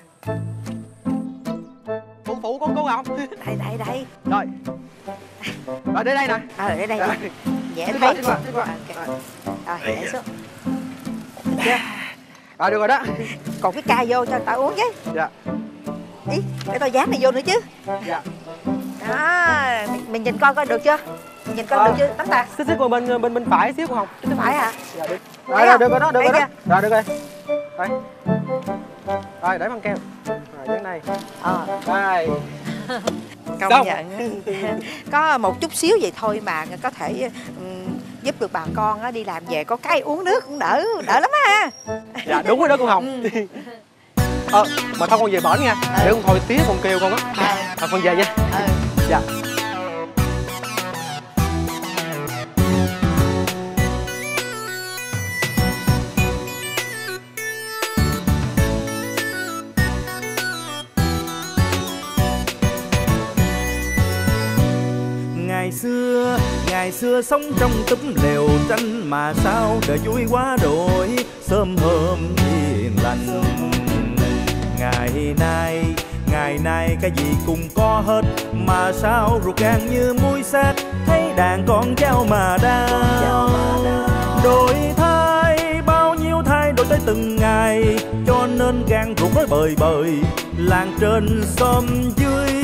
Phụ phụ con cô Ngọc. Đây đây đây. Rồi. Rồi đến đây nè. Ờ để đây. Rồi. Dễ Đi thấy. qua, đi qua, đi qua. Rồi để xuống. Được chưa? Rồi được rồi đó. Còn cái ca vô cho người ta uống chứ. Dạ. Ý, để tôi dán này vô nữa chứ. Dạ. Đó, mình, mình nhìn coi coi được chưa? Mình nhìn coi Ờ. được chưa? Tắm ta. Xích xích qua bên bên bên phải xíu cô Hồng. Cái phải hả? Dạ được. Thấy Rồi rồi không? được rồi đó, được Thấy rồi đó. chưa? Rồi được rồi. Rồi. Rồi để băng keo. Rồi dán này. Ờ. Đây. Công Xong. nhận. Có một chút xíu vậy thôi mà có thể um, giúp được bà con á, đi làm về có cái uống nước cũng đỡ đỡ lắm ha. Dạ đúng rồi đó cô Hồng. Ừ. Ờ mà thôi con về bển nha. Để con thôi tía con kêu con á. Ờ con về nha. Ừ. Dạ. Ngày xưa, ngày xưa sống trong túp lều tranh mà sao đời vui quá đổi, sớm hôm hiền lành. Ngày nay, ngày nay cái gì cũng có hết mà sao ruột gan như muối xét, thấy đàn con cháu mà đau. Đổi thay bao nhiêu thay đổi tới từng ngày, cho nên gan ruột nói bời bời làng trên xóm dưới.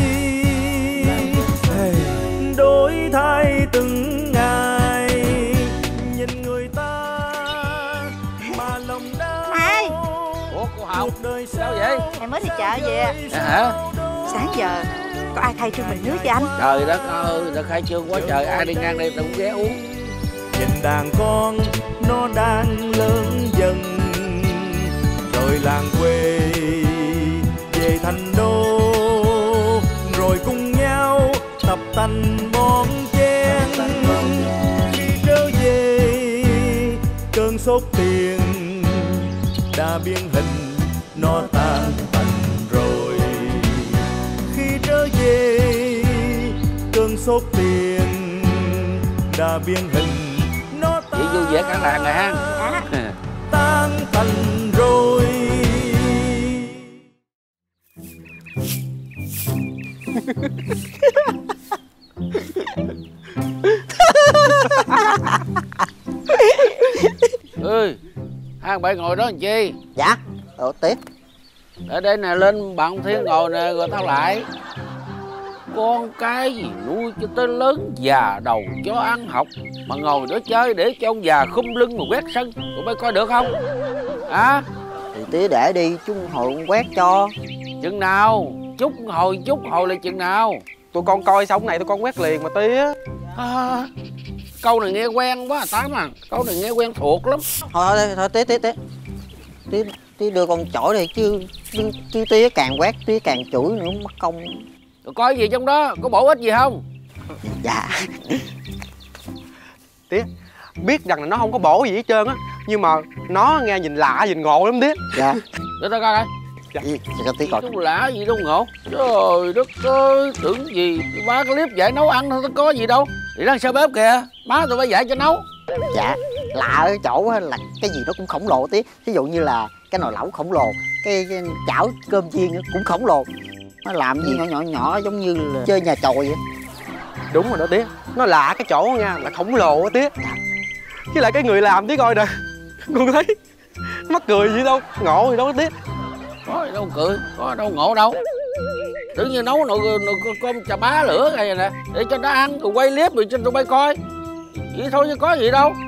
Đổi thay từng ngày, nhìn người ta mà lòng đau. Hai. Ủa cô Hồng, đời sao vậy? Em mới đi chợ về. Dạ hả? Sáng giờ có ai thay cho mình nước cho anh? Trời đất ơi, đã khai trương quá trời, ai đi ngang đây tôi cũng ghé uống. Nhìn đàn con nó đang lớn dần, rồi làng quê về thành đô, rồi cùng nhau tập tành bon chen. Khi trở về cơn sốt tiền đã biến hình nó tan tành rồi. Khi trở về cơn sốt tiền đã biến hình nó Vậy vui vẻ cả làng rồi ha. Dạ. tan tành rồi. Ơi, hai ông bảy ngồi đó làm chi? Dạ. Ủa tía. Ở đây nè, lên bạn Thiên ngồi nè, rồi tao lại. Con cái gì nuôi cho tới lớn già đầu cho ăn học, mà ngồi đó chơi để cho ông già khum lưng mà quét sân, tụi bay coi được không? Hả? Thì tía để đi chút hồi con quét cho. Chừng nào? Chút hồi, chút hồi là chừng nào? Tụi con coi xong này tụi con quét liền mà tía. À, câu này nghe quen quá Tám à, câu này nghe quen thuộc lắm. Thôi thôi thôi tía tía tía. Tía tía đưa con chổi đi chứ chứ tía càng quét tía càng chửi nữa mất công. Rồi coi gì trong đó, có bổ ích gì không? Dạ. Tía, biết rằng là nó không có bổ gì hết trơn á, nhưng mà nó nghe nhìn lạ nhìn ngộ lắm Tía. Dạ. Để tao coi coi. Dạ. Gì? Cho tí coi. Không lạ gì đâu ngộ. Trời đất ơi, tưởng gì ba cái clip dạy nấu ăn thôi, có gì đâu. Đi ra sao bếp kìa, má tụi bay dạy cho nấu. Dạ, lạ ở chỗ là cái gì nó cũng khổng lồ Tía. Ví dụ như là cái nồi lẩu khổng lồ, cái, cái chảo cơm chiên cũng khổng lồ. Nó làm gì nhỏ nhỏ nhỏ giống như là chơi nhà chòi vậy. Đúng rồi đó Tía, nó lạ cái chỗ nha, là khổng lồ á Tía. Với lại cái người làm Tía coi nè, con thấy mắc cười gì đâu, ngộ gì đâu Tía. Có gì đâu cười, có đâu ngộ đâu. Tưởng như nấu nồi, nồi cơm chà bá lửa này nè, để cho nó ăn, rồi quay clip rồi cho tụi bay coi. Vậy thôi chứ có gì đâu.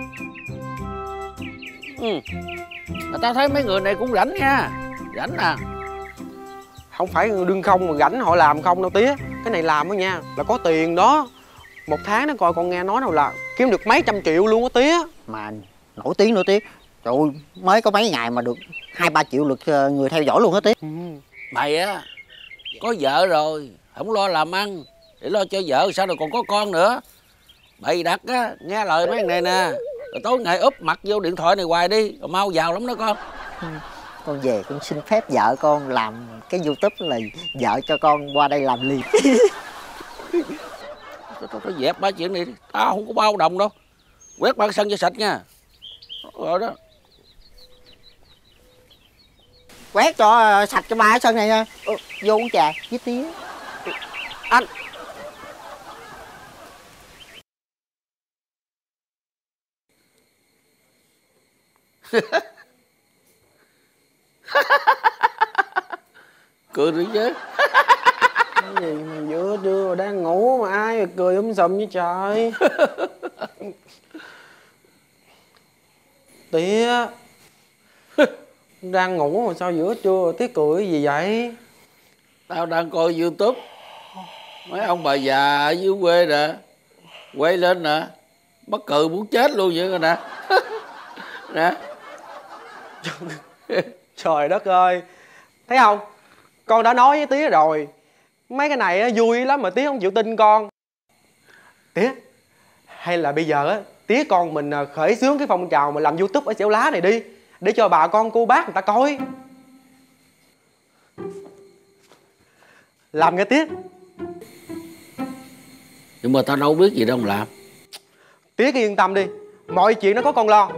Ừ. Mà tao thấy mấy người này cũng rảnh nha, rảnh à. Không phải đương không mà rảnh họ làm không đâu Tía. Cái này làm đó nha, là có tiền đó. Một tháng nó coi con nghe nói đâu là kiếm được mấy trăm triệu luôn á Tía. Mà nổi tiếng nữa Tía. Trời ơi, mới có mấy ngày mà được hai ba triệu lượt người theo dõi luôn á Tía. Ừ. Mày á, có vợ rồi, không lo làm ăn, để lo cho vợ sao rồi còn có con nữa. Bày đặt á, nghe lời mấy thằng này nè, rồi tối ngày úp mặt vô điện thoại này hoài đi, rồi mau giàu lắm đó con. Ừ. Con về con xin phép vợ con làm cái YouTube là vợ cho con qua đây làm liền. Tao dẹp ba chuyện này đi, tao không có bao đồng đâu. Quét ba cái sân cho sạch nha. Rồi đó. Quét cho sạch cho ba cái sân này nha. Ờ, vô uống trà với Tía. Anh cười đi chứ. cái gì mà giữa trưa mà đang ngủ mà ai mà cười um sùm với trời. Tía, đang ngủ mà sao giữa trưa Tía cười cái gì vậy? Tao đang coi YouTube, mấy ông bà già ở dưới quê nè quay lên nè, mắc cười muốn chết luôn vậy rồi nè. Nè. Trời đất ơi, thấy không, con đã nói với Tía rồi, mấy cái này á, vui lắm mà Tía không chịu tin con. Tía, hay là bây giờ á, Tía con mình khởi xướng cái phong trào mà làm YouTube ở Xẻo Lá này đi, để cho bà con cô bác người ta coi. Làm nghe Tía. Nhưng mà tao đâu biết gì đâu mà làm. Tía cứ yên tâm đi, mọi chuyện nó có con lo.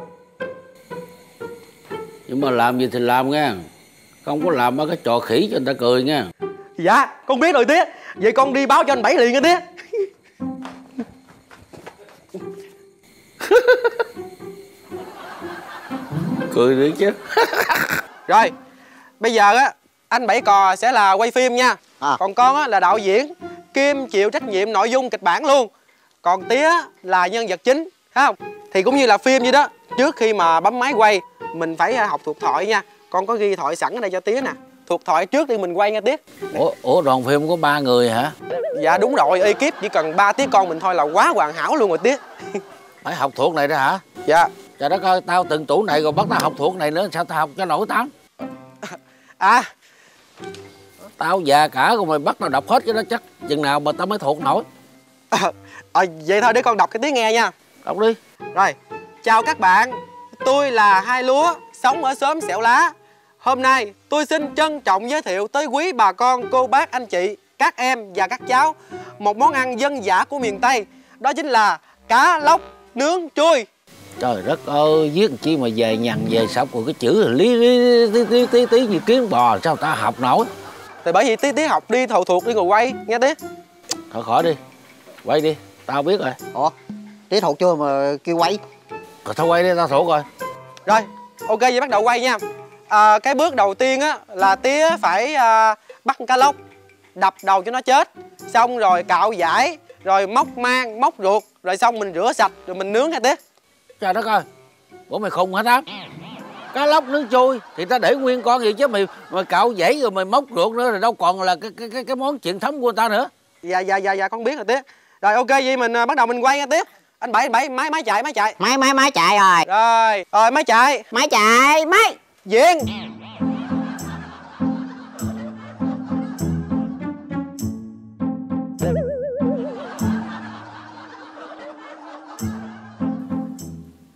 Nhưng mà làm gì thì làm nha, không có làm mấy cái trò khỉ cho người ta cười nha. Dạ, con biết rồi Tía. Vậy con đi báo cho anh Bảy liền nha Tía. Cười nữa chứ. Rồi, bây giờ á, anh Bảy Cò sẽ là quay phim nha. À. Còn con á là đạo diễn, kiêm chịu trách nhiệm nội dung kịch bản luôn. Còn Tía là nhân vật chính, thấy không? Thì cũng như là phim vậy đó, trước khi mà bấm máy quay mình phải học thuộc thoại nha. Con có ghi thoại sẵn ở đây cho Tía nè. Thuộc thoại trước thì mình quay nha Tía. Ủa, ủa đoàn phim có ba người hả? Dạ đúng rồi, ekip chỉ cần ba Tía con mình thôi là quá hoàn hảo luôn rồi Tía. Phải học thuộc này đó hả? Dạ. Trời đất ơi, tao từng tủ này rồi bắt tao học thuộc này nữa, sao tao học cho nổi tao? À, tao già cả rồi mày bắt tao đọc hết cái đó chắc chừng nào mà tao mới thuộc nổi. À, à, vậy thôi để con đọc cái Tía nghe nha. Đọc đi. Rồi, chào các bạn, tôi là Hai Lúa, sống ở xóm Xẻo Lá. Hôm nay tôi xin trân trọng giới thiệu tới quý bà con, cô bác, anh chị, các em và các cháu một món ăn dân dã của miền Tây. Đó chính là cá lóc nướng trui. Trời đất ơi, viết chi mà về nhằn về sọc rồi cái chữ lý lý tí tí tí tí như kiến bò, sao ta học nổi. Thì bởi vì Tí Tí học đi thầu thuộc đi rồi quay nghe Tí. Thôi khỏi đi, quay đi, tao biết rồi. Ủa, Tí thuộc chưa mà kêu quay? Rồi thôi quay đi, tao thuộc rồi. Rồi, ok vậy bắt đầu quay nha. À, cái bước đầu tiên á là Tía phải à, bắt cá lóc, đập đầu cho nó chết, xong rồi cạo dải, rồi móc mang, móc ruột, rồi xong mình rửa sạch rồi mình nướng nha Tía. Trời đất ơi, bộ mày khùng hả Tám? Cá lóc nướng trui thì ta để nguyên con vậy chứ mày mày cạo dãy rồi mày móc ruột nữa rồi đâu còn là cái cái cái, cái món truyền thống của người ta nữa. Dạ dạ dạ dạ con biết rồi Tía. Rồi ok vậy mình à, bắt đầu mình quay nha Tía. Anh Bảy anh Bảy máy máy chạy máy chạy. Máy máy máy chạy rồi. Rồi, rồi máy chạy. Máy chạy, máy. Diễn.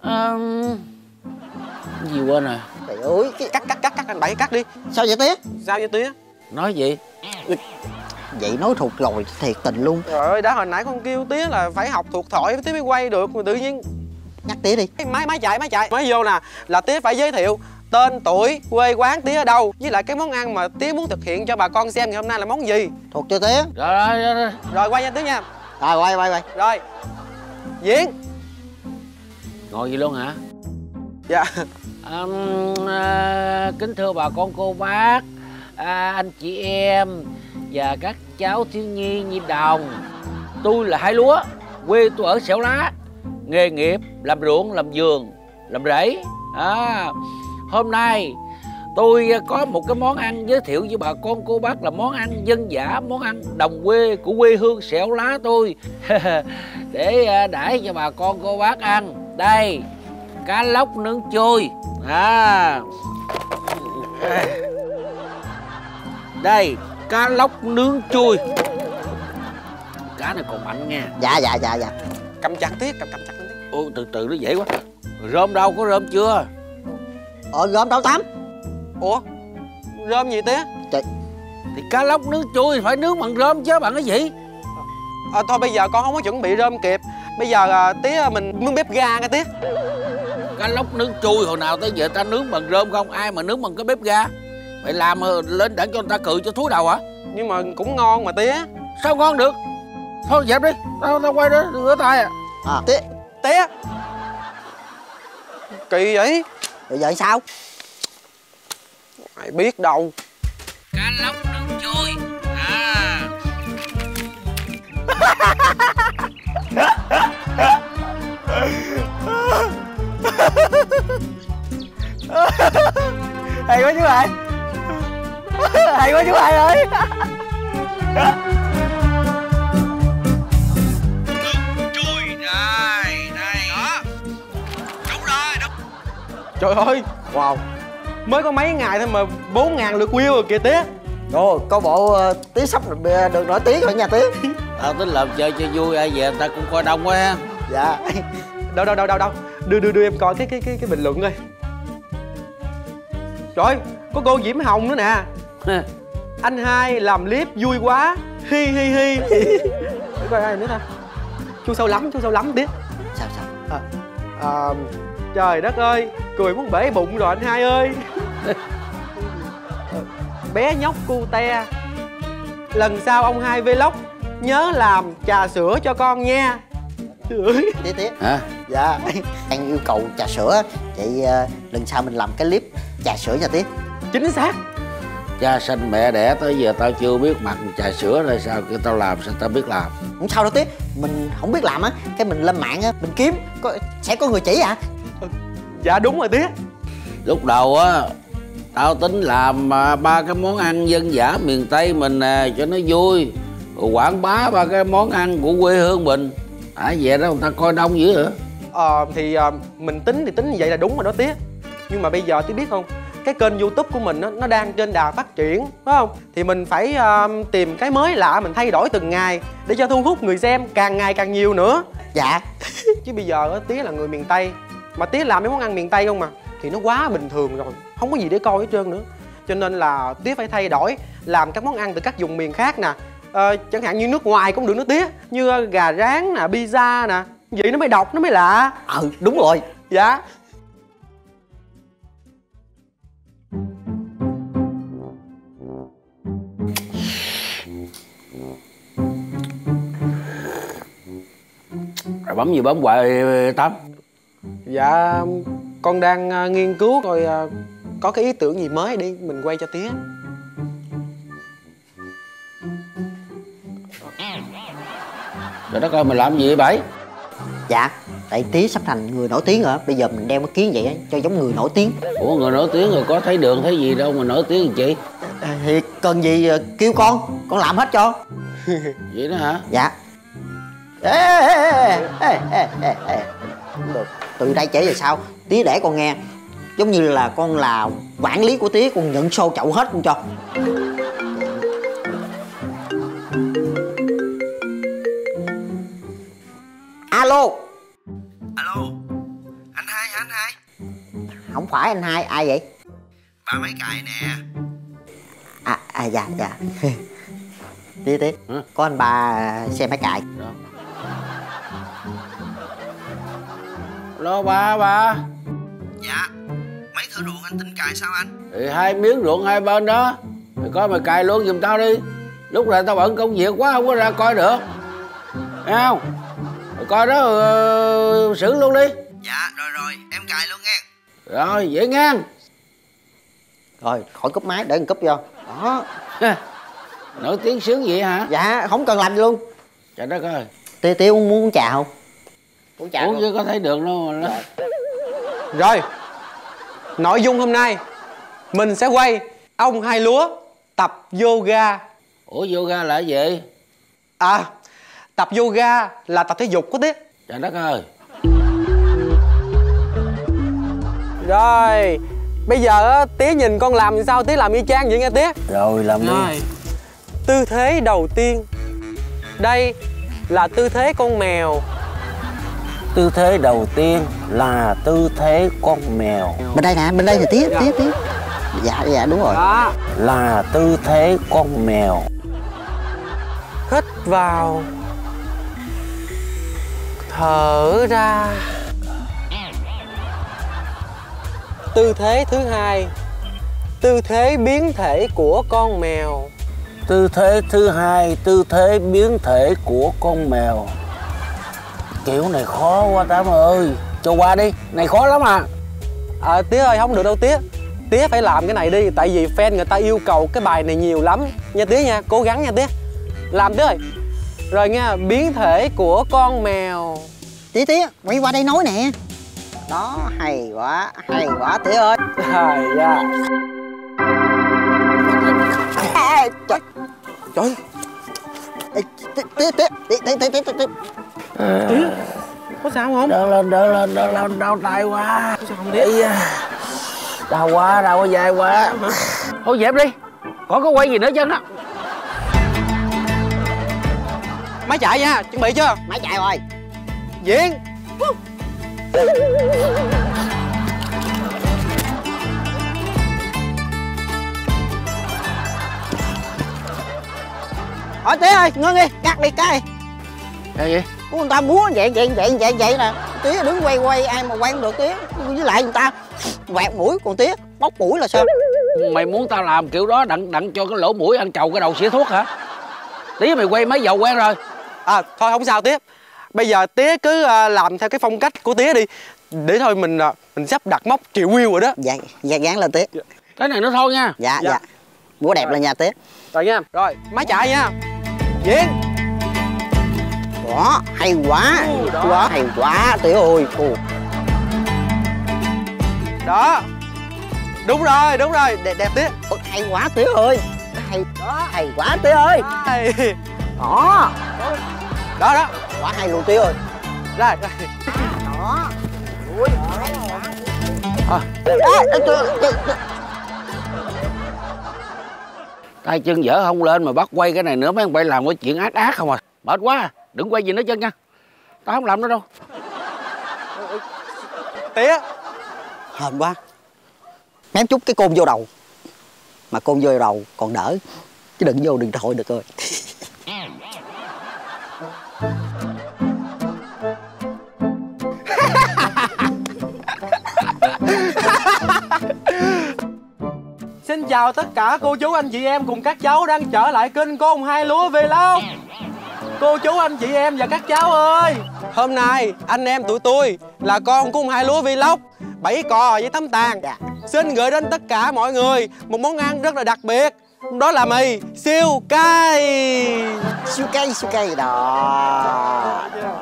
À, gì quên rồi. Trời ơi cái... Cắt cắt cắt cắt anh Bảy, cắt đi. Sao vậy tía? Sao vậy tía? Nói gì? Vậy nói thuộc rồi thiệt tình luôn. Trời ơi, đã hồi nãy con kêu tía là phải học thuộc thoại tía mới quay được, mà tự nhiên Nhắc tía đi. máy máy chạy máy chạy mới vô nè là tía phải giới thiệu tên, tuổi, quê quán tía ở đâu, với lại cái món ăn mà tía muốn thực hiện cho bà con xem ngày hôm nay là món gì. Thuộc chưa tía? Rồi rồi rồi, rồi. Rồi quay cho tía nha. Rồi quay quay quay. Rồi diễn. Ngồi gì luôn hả? Dạ. À, à, kính thưa bà con cô bác, à, anh chị em và các cháu thiếu nhi nhi đồng, tôi là Hai Lúa, quê tôi ở Xẻo Lá, nghề nghiệp làm ruộng, làm vườn, làm rẫy. À, hôm nay tôi có một cái món ăn giới thiệu với bà con cô bác là món ăn dân dã, món ăn đồng quê của quê hương Xẻo Lá tôi để đãi cho bà con cô bác ăn. Đây, cá lóc nướng trôi. À, đây cá lóc nướng trôi. Cá này còn mạnh nha. Dạ dạ dạ dạ. Cầm chặt tía, cầm cầm chặt tía. Ô, từ từ nó dễ quá. Rơm đâu, có rơm chưa? Ờ gom đâu Tám? Ủa rơm gì tía? Trời. Thì cá lóc nướng trôi phải nướng bằng rơm chứ bằng cái gì? À, thôi bây giờ con không có chuẩn bị rơm kịp. Bây giờ à, tía mình nướng bếp ga nha tía. Cá lóc nướng trôi hồi nào tới giờ ta nướng bằng rơm không? Ai mà nướng bằng cái bếp ga? Mày làm lên đặng cho người ta cười cho thúi đầu hả? Nhưng mà cũng ngon mà tía. Sao ngon được? Thôi dẹp đi, tao tao quay đó rửa tay à. À tía. Tía. Kỳ vậy? Rồi giờ sao? Mày biết đâu. Cá lóc nướng trôi. À. Hay quá chú Hai. Hay quá chú Hai ơi. Chui đây, đây. Đó. Đúng rồi, đúng. Trời ơi, wow. Mới có mấy ngày thôi mà bốn ngàn lượt view rồi kìa tía. Ồ, có bộ uh, tía sắp được, được nổi tiếng rồi nha tía. Tao tính làm chơi cho vui, ai về người ta cũng coi đông quá ha. Dạ. Đâu đâu đâu đâu đâu. Đưa đưa đưa em coi cái cái cái cái bình luận coi. Trời, có cô Diễm Hồng nữa nè. Anh Hai làm clip vui quá. Hi hi hi. Để coi ai nữa ta. Chú sâu lắm, chú sâu lắm tía. Sao sao? À, à, trời đất ơi, cười muốn bể bụng rồi anh Hai ơi. Bé nhóc cu te, lần sau ông Hai vlog nhớ làm trà sữa cho con nha. Tía tía. Hả? Dạ. Anh yêu cầu trà sữa. Vậy uh, lần sau mình làm cái clip trà sữa nha tía. Chính xác. Cha sanh mẹ đẻ tới giờ tao chưa biết mặt trà sữa là sao, kêu tao làm sao tao biết làm. Không sao đâu tía. Mình không biết làm á, cái mình lên mạng á, mình kiếm có, sẽ có người chỉ à. Dạ đúng rồi tía. Lúc đầu á tao tính làm ba cái món ăn dân dã miền Tây mình nè cho nó vui, rồi quảng bá ba cái món ăn của quê hương mình. À vậy đó người ta coi đông dữ hả? Ờ thì uh, mình tính thì tính như vậy là đúng rồi đó tía. Nhưng mà bây giờ tía biết không, cái kênh YouTube của mình nó, nó đang trên đà phát triển, phải không? Thì mình phải uh, tìm cái mới lạ, mình thay đổi từng ngày để cho thu hút người xem càng ngày càng nhiều nữa. Dạ. Chứ bây giờ tía là người miền Tây, mà tía làm mấy món ăn miền Tây không mà, thì nó quá bình thường rồi, không có gì để coi hết trơn nữa. Cho nên là tía phải thay đổi, làm các món ăn từ các vùng miền khác nè. Ờ, chẳng hạn như nước ngoài cũng được nữa tía, như gà rán nè, pizza nè, vậy nó mới độc, nó mới lạ. Ừ đúng rồi. Dạ. Rồi bấm gì bấm hoài Tâm? Dạ con đang uh, nghiên cứu coi uh, có cái ý tưởng gì mới đi mình quay cho tía. Rồi đó coi mình làm gì vậy Bảy? Dạ, tại tía sắp thành người nổi tiếng rồi. Bây giờ mình đeo cái kiến vậy á, cho giống người nổi tiếng. Ủa người nổi tiếng rồi có thấy đường thấy gì đâu mà nổi tiếng gì chị? À, thì cần gì uh, kêu con, con làm hết cho. Vậy đó hả? Dạ. Ê ê ê ê ê ê ê. Không được, từ đây trở về sau tía để con nghe giống như là con là quản lý của tía, con nhận xô chậu hết con cho. Alo. Alo, anh Hai, Không phải anh hai, ai vậy? Ba Máy Cày nè. À, à dạ dạ. Tía tía, Hả? có anh ba xe máy cày. Lo ba ba. Dạ. Mấy thửa ruộng anh tính cày sao anh? Thì hai miếng ruộng hai bên đó, mày coi mày cày luôn giùm tao đi. Lúc này tao bận công việc quá không có ra coi được. Thấy không? Mày coi đó uh, xử luôn đi. Dạ rồi rồi, em cày luôn nghe. Rồi vậy ngang. Rồi khỏi cúp máy để anh cúp vô. Đó. Nổi tiếng sướng vậy hả? Dạ không cần làm gì luôn. Trời đất ơi. Tía tía uống muốn uống trà không? Uống trà Uống không? chứ có thấy được đâu mà nó... Rồi, nội dung hôm nay mình sẽ quay ông hai lúa tập yoga. Ủa yoga là gì? À, tập yoga là tập thể dục của Tía. Trời đất ơi. Rồi, bây giờ á, Tía nhìn con làm sao Tía làm y chang vậy nghe Tía. Rồi làm đi. Rồi. Tư thế đầu tiên. Đây là tư thế con mèo. Tư thế đầu tiên là tư thế con mèo. Bên đây nè, bên đây thì tía, Dạ. tía, tía. Dạ, dạ đúng rồi. Đó. Là tư thế con mèo. Hít vào, thở ra. Tư thế thứ hai, tư thế biến thể của con mèo. Tư thế thứ hai, tư thế biến thể của con mèo. Kiểu này khó quá Tám ơi. Cho qua đi, này khó lắm à. À, Tía ơi, không được đâu Tía. Tía phải làm cái này đi, tại vì fan người ta yêu cầu cái bài này nhiều lắm. Nha Tía nha, cố gắng nha Tía. Làm Tía ơi. Rồi nha, biến thể của con mèo. Tía, tía, quay qua đây nói nè. Đó, hay quá, hay quá tía ơi. Hay da. À, trời. Trời. Ê, Tía, tía, tía, tía, tía, tía, tía, tía. Tía, có sao không? Đỡ lên, đỡ lên, đỡ lên, đau tay quá. Có sao không Tía? Đau quá, đau quá, dai quá. Thôi dẹp đi, khỏi có quay gì nữa chứ á. Máy chạy nha, chuẩn bị chưa? Máy chạy rồi. Diễn. Hỏi tía ơi, ngưng đi, cắt đi, cắt đi. Cái gì? Của người ta múa vậy, vậy, vậy, vậy, vậy nè. Tía đứng quay quay, ai mà quay không được tía. Với lại người ta quẹt mũi, còn tía bóc mũi là sao? Mày muốn tao làm kiểu đó đặng đặng cho cái lỗ mũi anh trầu cái đầu xỉa thuốc hả? Tí mày quay mấy dầu quen rồi. À, thôi không sao Tía. Bây giờ Tía cứ uh, làm theo cái phong cách của Tía đi. Để thôi mình uh, mình sắp đặt mốc triệu view rồi đó. Dạ, dạ gán lên tía. Cái này nữa thôi nha. Dạ, Dạ. dạ. Múa đẹp lên nha tía. Rồi nha. Rồi, máy chạy nha. Diễn. Đó, hay quá. Ừ, đó. Quá, hay quá tía ơi. Ồ. Đó. Đúng rồi, đúng rồi. Đẹp đẹp Tía. Ôi, hay quá tía ơi. Hay đó, hay quá tía ơi. Đây. Đó. Đó đó. Quá hay luôn tía ơi. Rồi, rồi. Đó. Ui. À. Ê, ê, tía, tía, tía. Tay chân dở không lên mà bắt quay cái này nữa, mấy ông bay làm cái chuyện ác ác không à. Mệt quá, đừng quay gì nữa chân nha. Tao không làm nữa đâu. Tía. Hên quá. Mém chút cái côn vô đầu. Mà côn vô đầu còn đỡ. Chứ đừng vô điện thoại được rồi. Xin chào tất cả cô chú anh chị em cùng các cháu đang trở lại kênh của ông Hai Lúa Vlog. Cô chú anh chị em và các cháu ơi, hôm nay anh em tụi tôi là con của ông Hai Lúa Vlog, Bảy Cò với Tấm Tàn, Dạ. xin gửi đến tất cả mọi người một món ăn rất là đặc biệt. Đó là mì siêu cay. Siêu cay, siêu cay đó.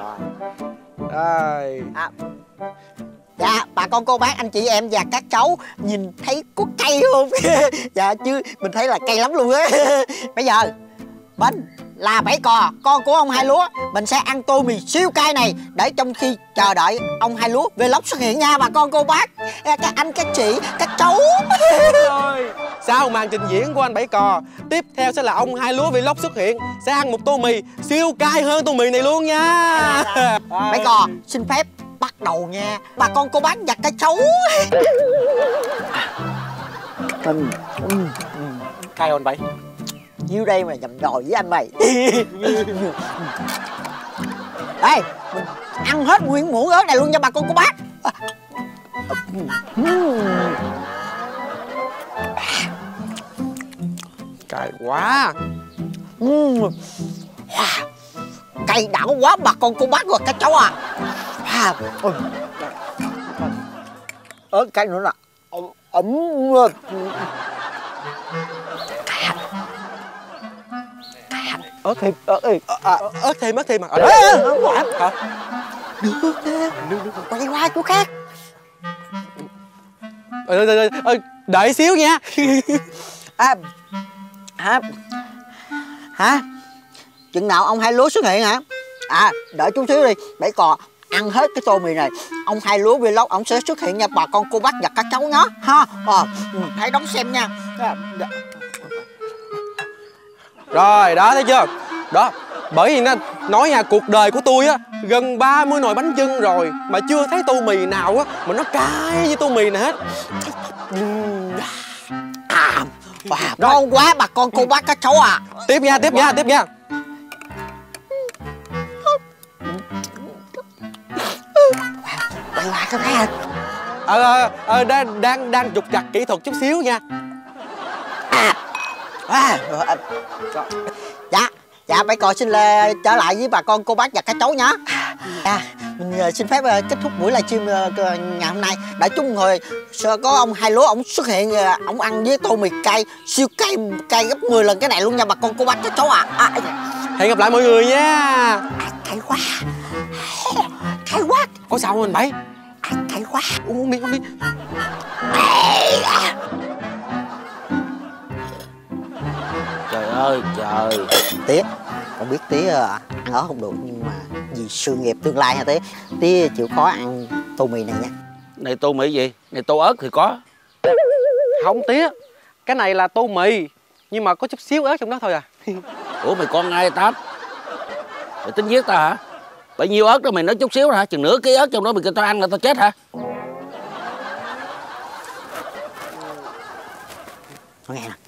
Rồi. À, dạ, bà con cô bác anh chị em và các cháu nhìn thấy có cay không? Dạ chứ mình thấy là cay lắm luôn á. Bây giờ mình là Bảy Cò, con của ông Hai Lúa. Mình sẽ ăn tô mì siêu cay này để trong khi chờ đợi ông Hai Lúa Vlog xuất hiện nha bà con cô bác, các anh các chị các cháu. Rồi, sau màn trình diễn của anh Bảy Cò, tiếp theo sẽ là ông Hai Lúa Vlog xuất hiện, sẽ ăn một tô mì siêu cay hơn tô mì này luôn nha. Bảy Cò xin phép bắt đầu nha. Bà con cô bác giặt cái xấu. Mình Cay không anh Bảy? dưới đây mà nhầm nhòi với anh mày. Đây, mình ăn hết nguyên muỗng ớt này luôn nha bà con cô bác. Cay quá. Wow. Cay đảo quá bà con cô bác rồi các cháu à. Wow. Ớt cay nữa nè. Ấm ớt thêm ớt thêm à, ớt thêm ớt thêm mà. Ê, hả? Nước kìa. Nước nước quay qua chỗ khác. Ờ, ờ, ờ, đợi xíu nha. À, hả? Hả? Chừng nào ông Hai Lúa xuất hiện hả? À, đợi chút xíu đi. Bảy cò ăn hết cái tô mì này, ông Hai Lúa Vlog ông sẽ xuất hiện nha bà con cô bác và các cháu nhé ha. Ờ, hãy đón xem nha. Rồi đó, thấy chưa? Đó, bởi vì nó nói nha, cuộc đời của tôi á gần ba mươi nồi bánh chưng rồi mà chưa thấy tô mì nào á mà nó cay như tô mì này hết. À, wow, ngon quá bà con cô bác các cháu à. Tiếp nha, tiếp nha, tiếp nha. Quay qua cái này. Ờ, ờ, ờ, đang, đang, đang trục trặc kỹ thuật chút xíu nha. À, à, dạ, dạ bảy cò xin là trở lại với bà con cô bác và các cháu nhé. À, mình xin phép kết thúc buổi livestream ngày hôm nay. Đã chung rồi có ông Hai Lúa ông xuất hiện, ông ăn với tô mì cay siêu cay, cay gấp mười lần cái này luôn nha bà con cô bác các cháu à. À, hẹn gặp lại mọi người nha. À, cay quá, cay quá. Có sao không anh Bảy? À, cay quá. Uống, uống đi, uống đi. Trời ơi trời. Tía, con biết Tía ăn ớt không được nhưng mà vì sự nghiệp tương lai nha Tía, Tía chịu khó ăn tô mì này nha. Này tô mì gì? Này tô ớt thì có. Không Tía, cái này là tô mì nhưng mà có chút xíu ớt trong đó thôi à. Ủa mày con ai Tám? Mày tính giết tao hả? Bao nhiêu ớt đó mày nói chút xíu hả? Chừng nửa ký ớt trong đó mày kêu tao ăn là tao chết hả? Nói nghe nè,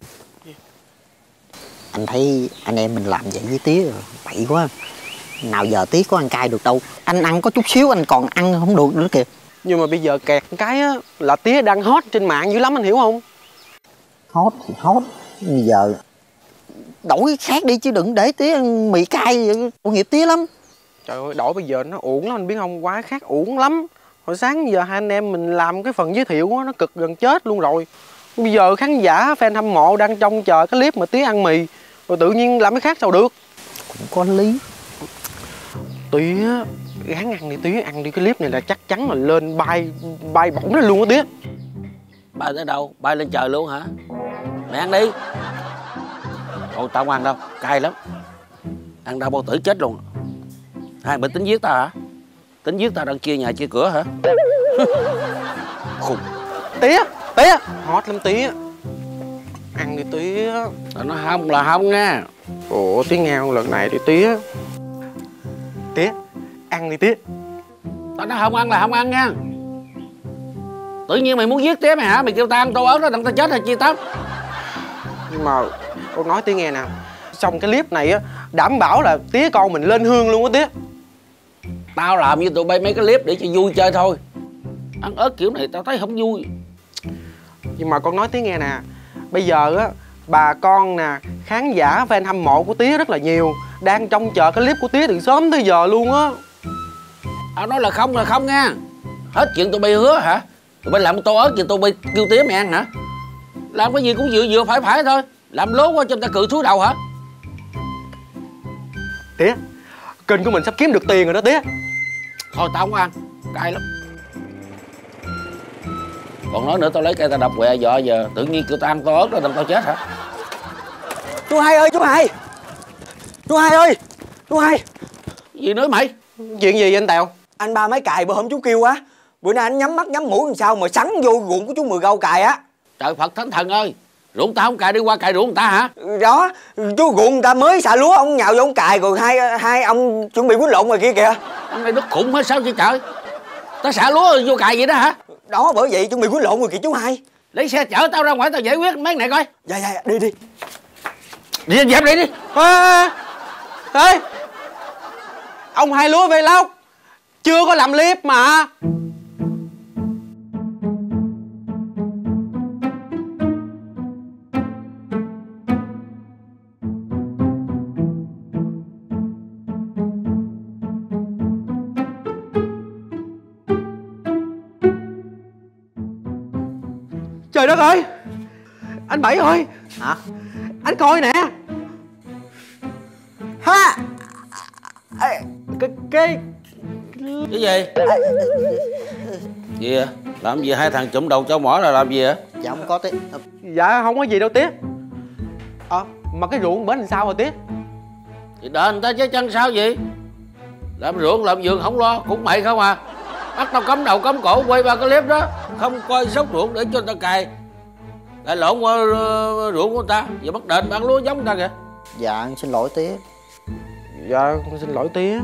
anh thấy anh em mình làm vậy với Tía bậy quá. Nào giờ Tía có ăn cay được đâu. Anh ăn có chút xíu anh còn ăn không được nữa kìa. Nhưng mà bây giờ kẹt cái á là Tía đang hot trên mạng dữ lắm, anh hiểu không? Hot thì hot, bây giờ đổi khác đi chứ đừng để Tía ăn mì cay, tội nghiệp Tía lắm. Trời ơi, đổi bây giờ nó uổng lắm anh biết không? Quá khác uổng lắm. Hồi sáng giờ hai anh em mình làm cái phần giới thiệu á, nó cực gần chết luôn rồi. Bây giờ khán giả, fan hâm mộ đang trông chờ cái clip mà Tía ăn mì, rồi tự nhiên làm cái khác sao được? Cũng có lý. Tía gán ăn đi Tía, ăn đi, cái clip này là chắc chắn là lên bay bay bổng lên luôn á Tía. Bay tới đâu? Bay lên trời luôn hả? Mày ăn đi. Ôi tao không ăn đâu, cay lắm. Ăn đâu bao tử chết luôn. Hai mày tính giết tao hả? Tính giết tao đang chia nhà chia cửa hả? Khùng. Tía, Tía, hot lắm Tía. Ăn đi Tía. Nó không là không nha. Ủa Tía nghe không, lần này thì Tía. Tía, ăn đi Tía. Tao nói không ăn là không ăn nha. Tự nhiên mày muốn giết Tía mày hả? Mày kêu tao ăn tô ớt đó đặng tao chết hay chi tao? Nhưng mà con nói Tía nghe nè, xong cái clip này á đảm bảo là Tía con mình lên hương luôn á Tía. Tao làm như tụi bay mấy cái clip để cho vui chơi thôi. Ăn ớt kiểu này tao thấy không vui. Nhưng mà con nói Tía nghe nè, bây giờ á bà con nè, khán giả fan hâm mộ của Tía rất là nhiều, đang trông chờ cái clip của Tía từ sớm tới giờ luôn á. Tao nói là không là không nha. Hết chuyện tụi bay hứa hả? Tụi bay làm tô ớt gì tụi bay kêu Tía mày ăn hả? Làm cái gì cũng vừa vừa phải phải thôi. Làm lố quá cho người ta cự thúi đầu hả? Tía, kênh của mình sắp kiếm được tiền rồi đó Tía. Thôi tao không ăn, cay lắm. Còn nói nữa tao lấy cây tao đập quẹ vợ giờ tự nhiên kêu tao ăn tô ớt đó làm tao chết hả? Chú Hai ơi, chú Hai. Chú Hai ơi, chú Hai. Gì nữa mày? Chuyện gì vậy anh Tèo? Anh ba mấy cài bữa hôm chú kêu á. Bữa nay anh nhắm mắt nhắm mũi làm sao mà sắn vô ruộng của chú Mười Gâu cài á. Trời Phật Thánh Thần ơi, ruộng tao không cài đi qua cài ruộng người ta hả? Đó, chú ruộng người ta mới xả lúa, ông nhào vô ông cài rồi hai hai ông chuẩn bị quýnh lộn ngoài kia kìa. Ông này nó khủng hết sao vậy trời? Tao xả lúa vô cày vậy đó hả? Đó, bởi vậy chuẩn bị quýnh lộn rồi kìa chú hai. Lấy xe chở tao ra ngoài tao giải quyết mấy cái này coi. Dạ dạ đi đi. Đi dẹp đi đi. Ê, ê, ông hai lúa về lâu chưa có làm clip mà. Trời đất ơi, anh Bảy ơi. Hả? Anh coi nè. Ha. Cái cái Cái gì? Gì vậy? Làm gì hai thằng chụm đầu cho mỏ là làm gì vậy? Dạ không có tí. Dạ không có gì đâu tía. Ờ à, mà cái ruộng bến làm sao rồi tía? Thì đền người ta chứ chân sao vậy? Làm ruộng làm vườn không lo, cũng mày không à. Bắt tao cấm đầu cấm cổ quay ba cái clip đó, không coi sốc ruộng để cho người ta cày cày lộn qua uh, ruộng của người ta, giờ bắt đền bán lúa giống người ta kìa. Dạ xin lỗi tía. Dạ con xin lỗi tía.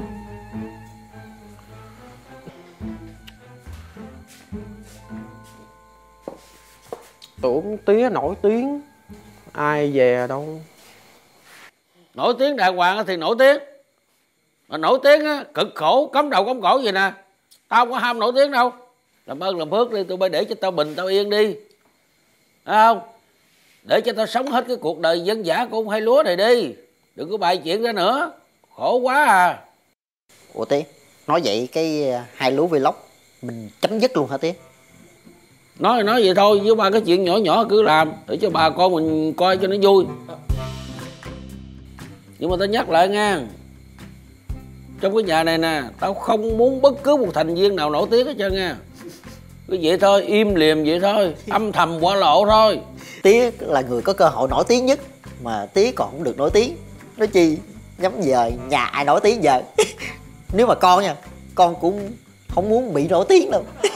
Tưởng tía nổi tiếng, ai về đâu. Nổi tiếng đàng hoàng thì nổi tiếng, mà nổi tiếng á cực khổ cấm đầu cấm cổ vậy nè. Tao không có ham nổi tiếng đâu. Làm ơn làm phước đi, tụi bay để cho tao bình tao yên đi, thấy không? Để cho tao sống hết cái cuộc đời dân dã của ông hai lúa này đi, đừng có bày chuyện ra nữa, khổ quá à. Ủa tía, nói vậy cái hai lúa vlog mình chấm dứt luôn hả tía? Nói nói vậy thôi, với ba cái chuyện nhỏ nhỏ cứ làm để cho bà con mình coi cho nó vui. Nhưng mà tao nhắc lại nha, trong cái nhà này nè, tao không muốn bất cứ một thành viên nào nổi tiếng hết trơn nha. Cứ vậy thôi, im lìm vậy thôi, âm thầm qua lộ thôi. Tía là người có cơ hội nổi tiếng nhất, mà tía còn không được nổi tiếng. Nói chi nhắm giờ nhà ai nổi tiếng giờ. Nếu mà con nha, con cũng không muốn bị nổi tiếng đâu.